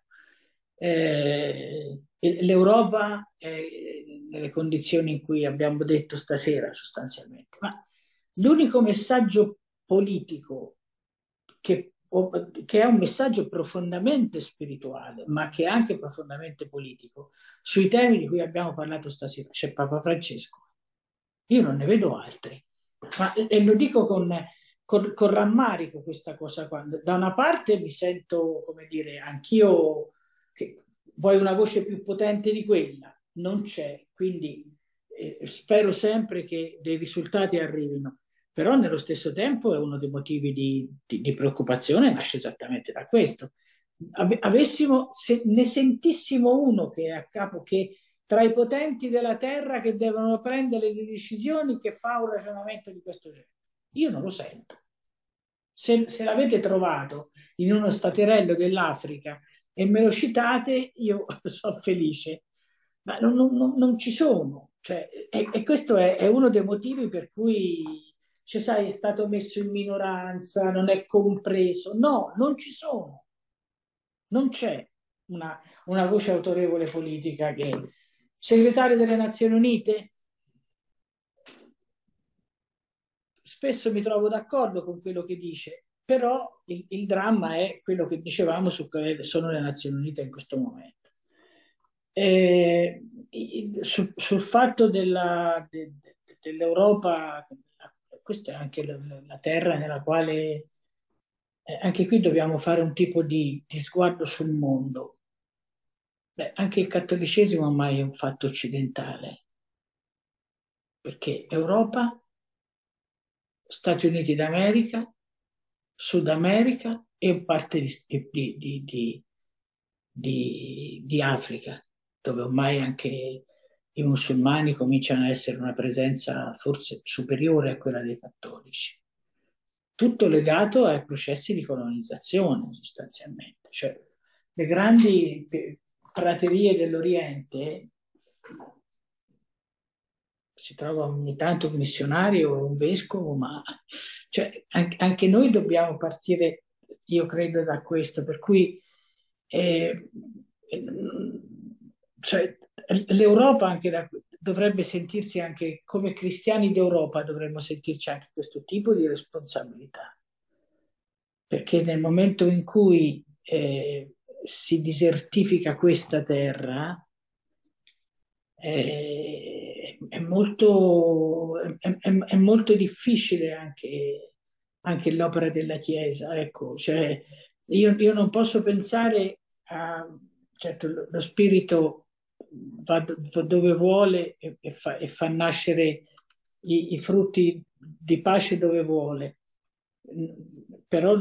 L'Europa nelle condizioni in cui abbiamo detto stasera sostanzialmente. Ma l'unico messaggio politico che è un messaggio profondamente spirituale, ma che è anche profondamente politico, sui temi di cui abbiamo parlato stasera, c'è Papa Francesco. Io non ne vedo altri. E lo dico con rammarico questa cosa qua. Da una parte mi sento, come dire, anch'io che vuoi una voce più potente di quella, non c'è, quindi spero sempre che dei risultati arrivino, però nello stesso tempo è uno dei motivi di preoccupazione, nasce esattamente da questo. Se ne sentissimo uno che è a capo, che tra i potenti della terra che devono prendere le decisioni, che fa un ragionamento di questo genere. Io non lo sento. Se l'avete trovato in uno staterello dell'Africa e me lo citate, io sono felice, ma non ci sono. Cioè, e questo è uno dei motivi per cui, cioè, sai, è stato messo in minoranza, non è compreso. No, non ci sono. Non c'è una voce autorevole politica che... Segretario delle Nazioni Unite? Spesso mi trovo d'accordo con quello che dice, però il dramma è quello che dicevamo su quelle sono le Nazioni Unite in questo momento. Sul fatto dell'Europa, questa è anche la terra nella quale anche qui dobbiamo fare un tipo di sguardo sul mondo. Beh, anche il cattolicesimo ormai è un fatto occidentale, perché Europa, Stati Uniti d'America, Sud America e parte di Africa, dove ormai anche i musulmani cominciano a essere una presenza forse superiore a quella dei cattolici. Tutto legato ai processi di colonizzazione, sostanzialmente. Cioè, le grandi praterie dell'Oriente si trova ogni tanto un missionario o un vescovo, ma cioè, anche noi dobbiamo partire, io credo, da questo, per cui cioè, l'Europa anche dovrebbe sentirsi anche come cristiani d'Europa, dovremmo sentirci anche questo tipo di responsabilità, perché nel momento in cui si disertifica questa terra è molto difficile anche l'opera della Chiesa, ecco, cioè io non posso pensare a, certo, lo spirito va dove vuole e fa nascere i frutti di pace dove vuole, però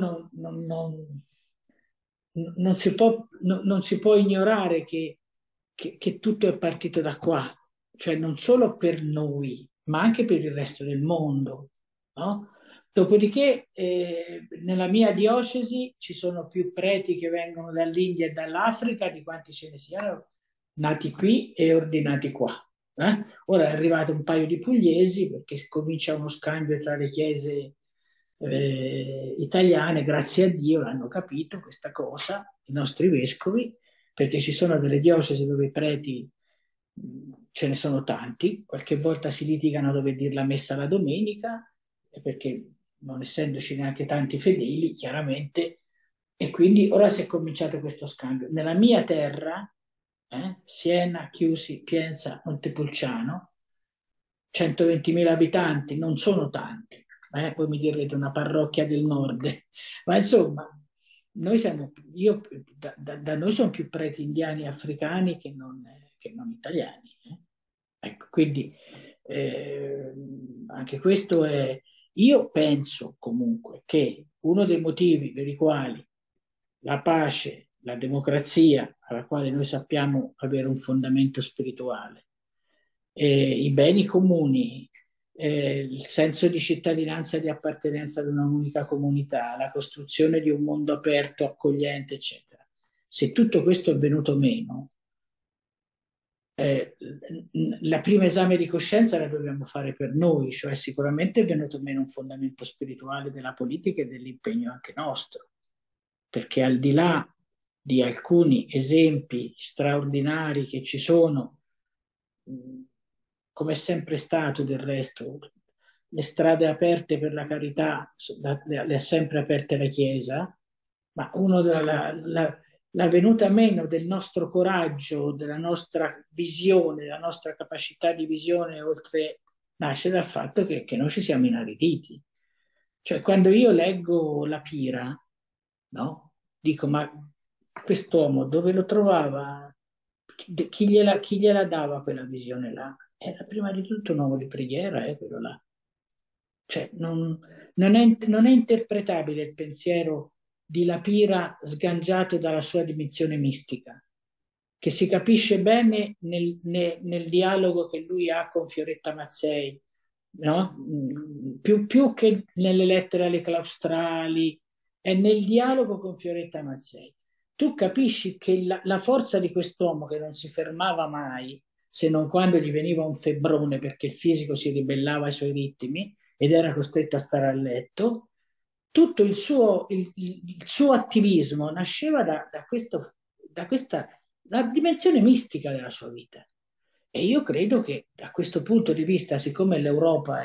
non si può ignorare che tutto è partito da qua, cioè non solo per noi, ma anche per il resto del mondo, no? Dopodiché, nella mia diocesi ci sono più preti che vengono dall'India e dall'Africa di quanti ce ne siano nati qui e ordinati qua. Ora è arrivato un paio di pugliesi perché comincia uno scambio tra le chiese italiane, grazie a Dio l'hanno capito questa cosa, i nostri vescovi, perché ci sono delle diocesi dove i preti ce ne sono tanti, qualche volta si litigano dove dire la messa la domenica, perché non essendoci neanche tanti fedeli, chiaramente, e quindi ora si è cominciato questo scambio. Nella mia terra, Siena, Chiusi, Pienza, Montepulciano, 120.000 abitanti, non sono tanti, poi mi direte una parrocchia del nord, ma insomma, noi siamo, da noi sono più preti indiani e africani che non italiani. Ecco, quindi anche questo è... Io penso comunque che uno dei motivi per i quali la pace, la democrazia, alla quale noi sappiamo avere un fondamento spirituale, i beni comuni, il senso di cittadinanza e di appartenenza ad una unica comunità, la costruzione di un mondo aperto, accogliente, eccetera. Se tutto questo è venuto meno, la prima esame di coscienza la dobbiamo fare per noi, cioè sicuramente è venuto meno un fondamento spirituale della politica e dell'impegno anche nostro, perché al di là di alcuni esempi straordinari che ci sono, come è sempre stato del resto, le strade aperte per la carità le ha sempre aperte la Chiesa, ma la venuta meno del nostro coraggio, della nostra visione, della nostra capacità di visione oltre nasce dal fatto che noi ci siamo inariditi. Cioè quando io leggo la Pira, no? Dico, ma quest'uomo dove lo trovava? Chi gliela dava quella visione là? Era prima di tutto un uomo di preghiera, quello là. Cioè, non è interpretabile il pensiero di La Pira sganciato dalla sua dimensione mistica, che si capisce bene nel dialogo che lui ha con Fioretta Mazzei, no? Più che nelle lettere alle claustrali, è nel dialogo con Fioretta Mazzei. Tu capisci che la forza di quest'uomo che non si fermava mai, se non quando gli veniva un febbrone perché il fisico si ribellava ai suoi ritmi ed era costretto a stare a letto, tutto il suo attivismo nasceva da questa la dimensione mistica della sua vita. E io credo che da questo punto di vista, siccome l'Europa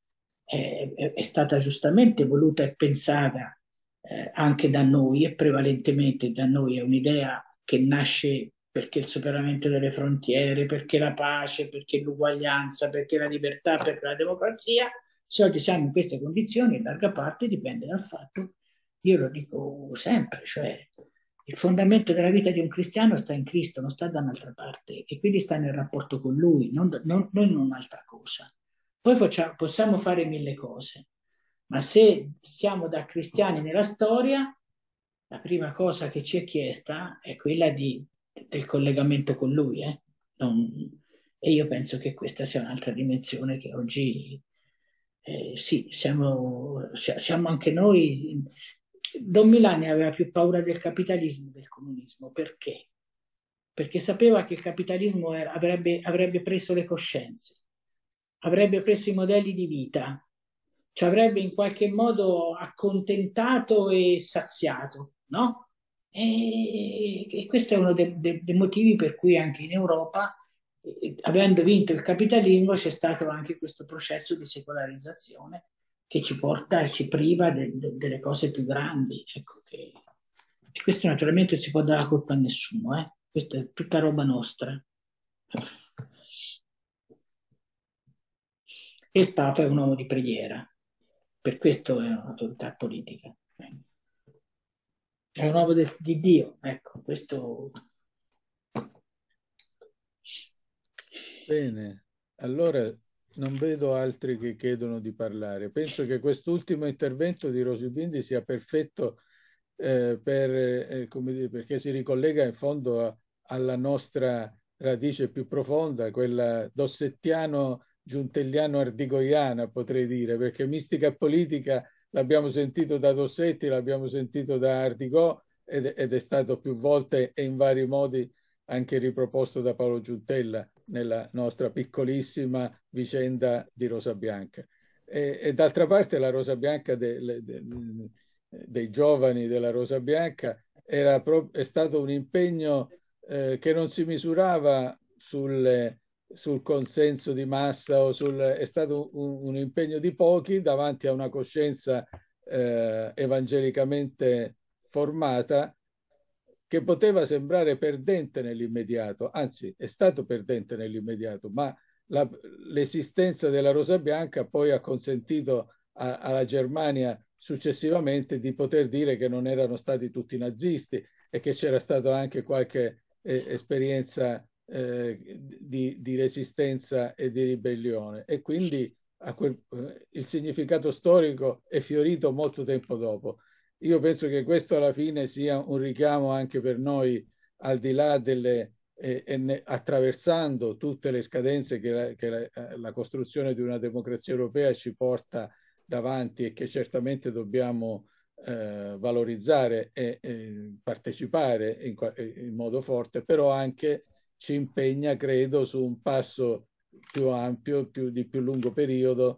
è stata giustamente voluta e pensata anche da noi e prevalentemente da noi, è un'idea che nasce perché il superamento delle frontiere, perché la pace, perché l'uguaglianza, perché la libertà, perché la democrazia. Se oggi siamo in queste condizioni, in larga parte dipende dal fatto, io lo dico sempre, cioè il fondamento della vita di un cristiano sta in Cristo, non sta da un'altra parte e quindi sta nel rapporto con Lui, non in un'altra cosa. Poi possiamo fare mille cose, ma se siamo da cristiani nella storia, la prima cosa che ci è chiesta è quella del collegamento con Lui. E io penso che questa sia un'altra dimensione che oggi, sì, siamo anche noi. Don Milani aveva più paura del capitalismo che del comunismo. Perché? Perché sapeva che il capitalismo avrebbe preso le coscienze, avrebbe preso i modelli di vita, ci avrebbe in qualche modo accontentato e saziato, no? E questo è uno dei motivi per cui anche in Europa, avendo vinto il capitalismo, c'è stato anche questo processo di secolarizzazione che ci porta e ci priva delle cose più grandi. Ecco, e questo naturalmente non si può dare la colpa a nessuno, eh? Questa è tutta roba nostra. E il Papa è un uomo di preghiera, per questo è un'autorità politica. È un uomo di Dio, ecco, questo. Bene, allora non vedo altri che chiedono di parlare. Penso che quest'ultimo intervento di Rosy Bindi sia perfetto come dire, perché si ricollega in fondo alla nostra radice più profonda, quella dossettiano-giuntelliano-ardigoiana, potrei dire, perché mistica e politica l'abbiamo sentito da Dossetti, l'abbiamo sentito da Ardigò ed è stato più volte e in vari modi anche riproposto da Paolo Giuntella nella nostra piccolissima vicenda di Rosa Bianca. E d'altra parte la Rosa Bianca dei giovani della Rosa Bianca è stato un impegno che non si misurava sul consenso di massa è stato un impegno di pochi davanti a una coscienza evangelicamente formata che poteva sembrare perdente nell'immediato, anzi è stato perdente nell'immediato, ma l'esistenza della Rosa Bianca poi ha consentito alla Germania successivamente di poter dire che non erano stati tutti nazisti e che c'era stata anche qualche esperienza di resistenza e di ribellione. E quindi il significato storico è fiorito molto tempo dopo. Io penso che questo alla fine sia un richiamo anche per noi, al di là attraversando tutte le scadenze che la costruzione di una democrazia europea ci porta davanti e che certamente dobbiamo valorizzare e partecipare in modo forte, però anche ci impegna, credo, su un passo più ampio, di più lungo periodo,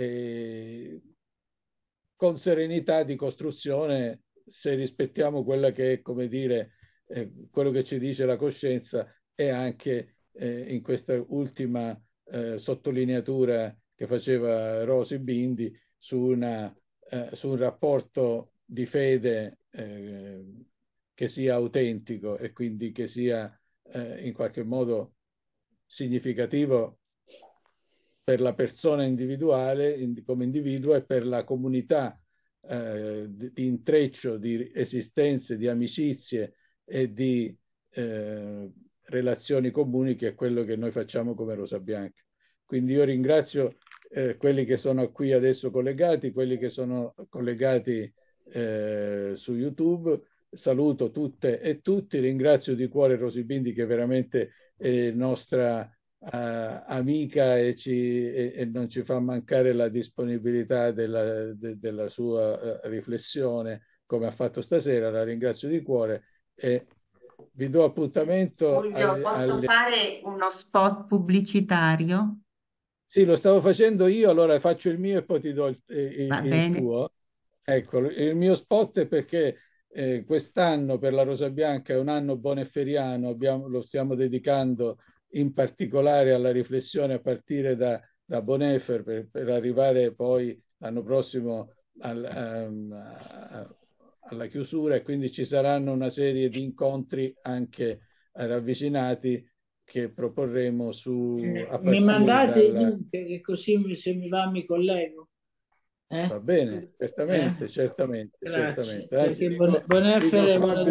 con serenità di costruzione, se rispettiamo quella che è, come dire, quello che ci dice la coscienza, e anche in questa ultima sottolineatura che faceva Rosy Bindi su un rapporto di fede che sia autentico e quindi che sia in qualche modo significativo per la persona individuale come individuo e per la comunità di intreccio di esistenze, di amicizie e di relazioni comuni, che è quello che noi facciamo come Rosa Bianca. Quindi io ringrazio quelli che sono qui adesso collegati, quelli che sono collegati su YouTube. Saluto tutte e tutti, ringrazio di cuore Rosy Bindi, che veramente è nostra amica e non ci fa mancare la disponibilità della sua riflessione, come ha fatto stasera. La ringrazio di cuore e vi do appuntamento. Fulvio, posso fare uno spot pubblicitario? Sì, lo stavo facendo io, allora faccio il mio e poi ti do il tuo. Ecco, il mio spot è perché quest'anno per la Rosa Bianca è un anno bonefferiano, lo stiamo dedicando in particolare alla riflessione a partire da Boneffer per arrivare poi l'anno prossimo alla chiusura, e quindi ci saranno una serie di incontri anche ravvicinati che proporremo mi mandate il link, che così se mi va mi collego. Va bene, certamente, certamente. Grazie, Certamente. Anzi, perché Boneffer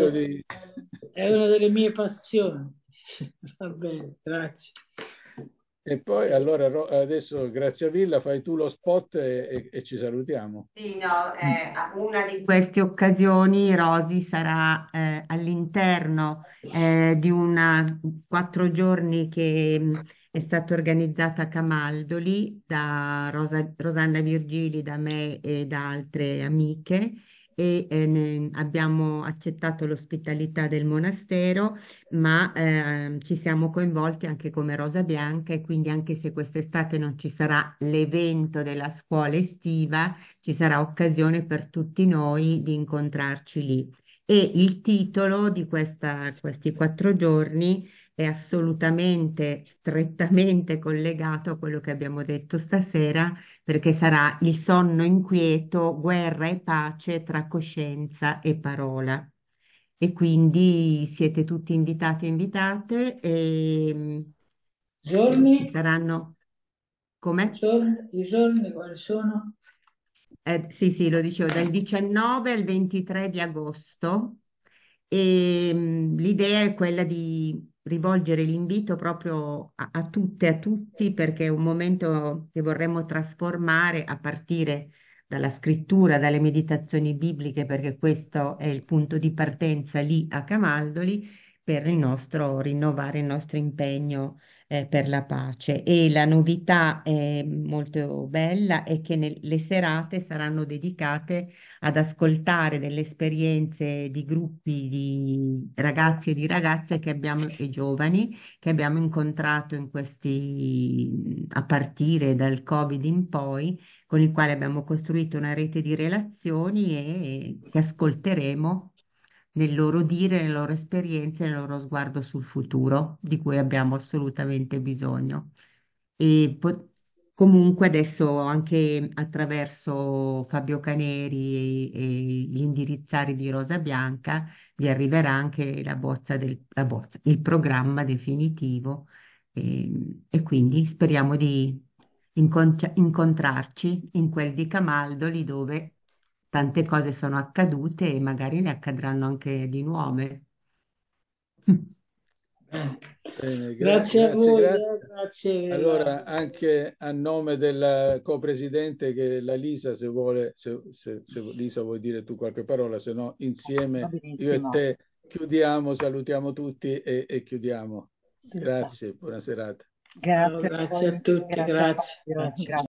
è una delle mie passioni. Va bene, grazie. E poi allora adesso Graziavilla fai tu lo spot e ci salutiamo. Sì, no, una di queste occasioni, Rosi, sarà all'interno di una 4 giorni che è stata organizzata a Camaldoli da Rosanna Virgili, da me e da altre amiche e abbiamo accettato l'ospitalità del monastero, ma ci siamo coinvolti anche come Rosa Bianca e quindi anche se quest'estate non ci sarà l'evento della scuola estiva, ci sarà occasione per tutti noi di incontrarci lì. E il titolo di questi 4 giorni è assolutamente, strettamente collegato a quello che abbiamo detto stasera, perché sarà il sonno inquieto, guerra e pace tra coscienza e parola. E quindi siete tutti invitati e invitate e ci Giorni? saranno, come? I giorni quali sono? Sì, sì, lo dicevo, dal 19 al 23 di agosto e l'idea è quella di rivolgere l'invito proprio a tutte e a tutti perché è un momento che vorremmo trasformare a partire dalla scrittura, dalle meditazioni bibliche, perché questo è il punto di partenza lì a Camaldoli per il nostro rinnovare il nostro impegno per la pace. E la novità molto bella è che le serate saranno dedicate ad ascoltare delle esperienze di gruppi di ragazzi e di ragazze che abbiamo, e giovani che abbiamo incontrato in a partire dal Covid in poi, con i quali abbiamo costruito una rete di relazioni e che ascolteremo nel loro dire, nelle loro esperienze, nel loro sguardo sul futuro, di cui abbiamo assolutamente bisogno. E comunque adesso anche attraverso Fabio Caneri e gli indirizzari di Rosa Bianca vi arriverà anche il programma definitivo e quindi speriamo di incontrarci in quel di Camaldoli dove tante cose sono accadute e magari ne accadranno anche di nuove. Bene, Grazie a grazie, voi, grazie. grazie. Allora, anche a nome della co-presidente che è la Lisa, se vuole, se Lisa vuoi dire tu qualche parola, se no Va insieme io e benissimo. te chiudiamo, salutiamo tutti e chiudiamo. Senza- Grazie, buona serata. Ciao, Grazie a grazie voi, a tutti, grazie a grazie. Fabio, Grazie. grazie.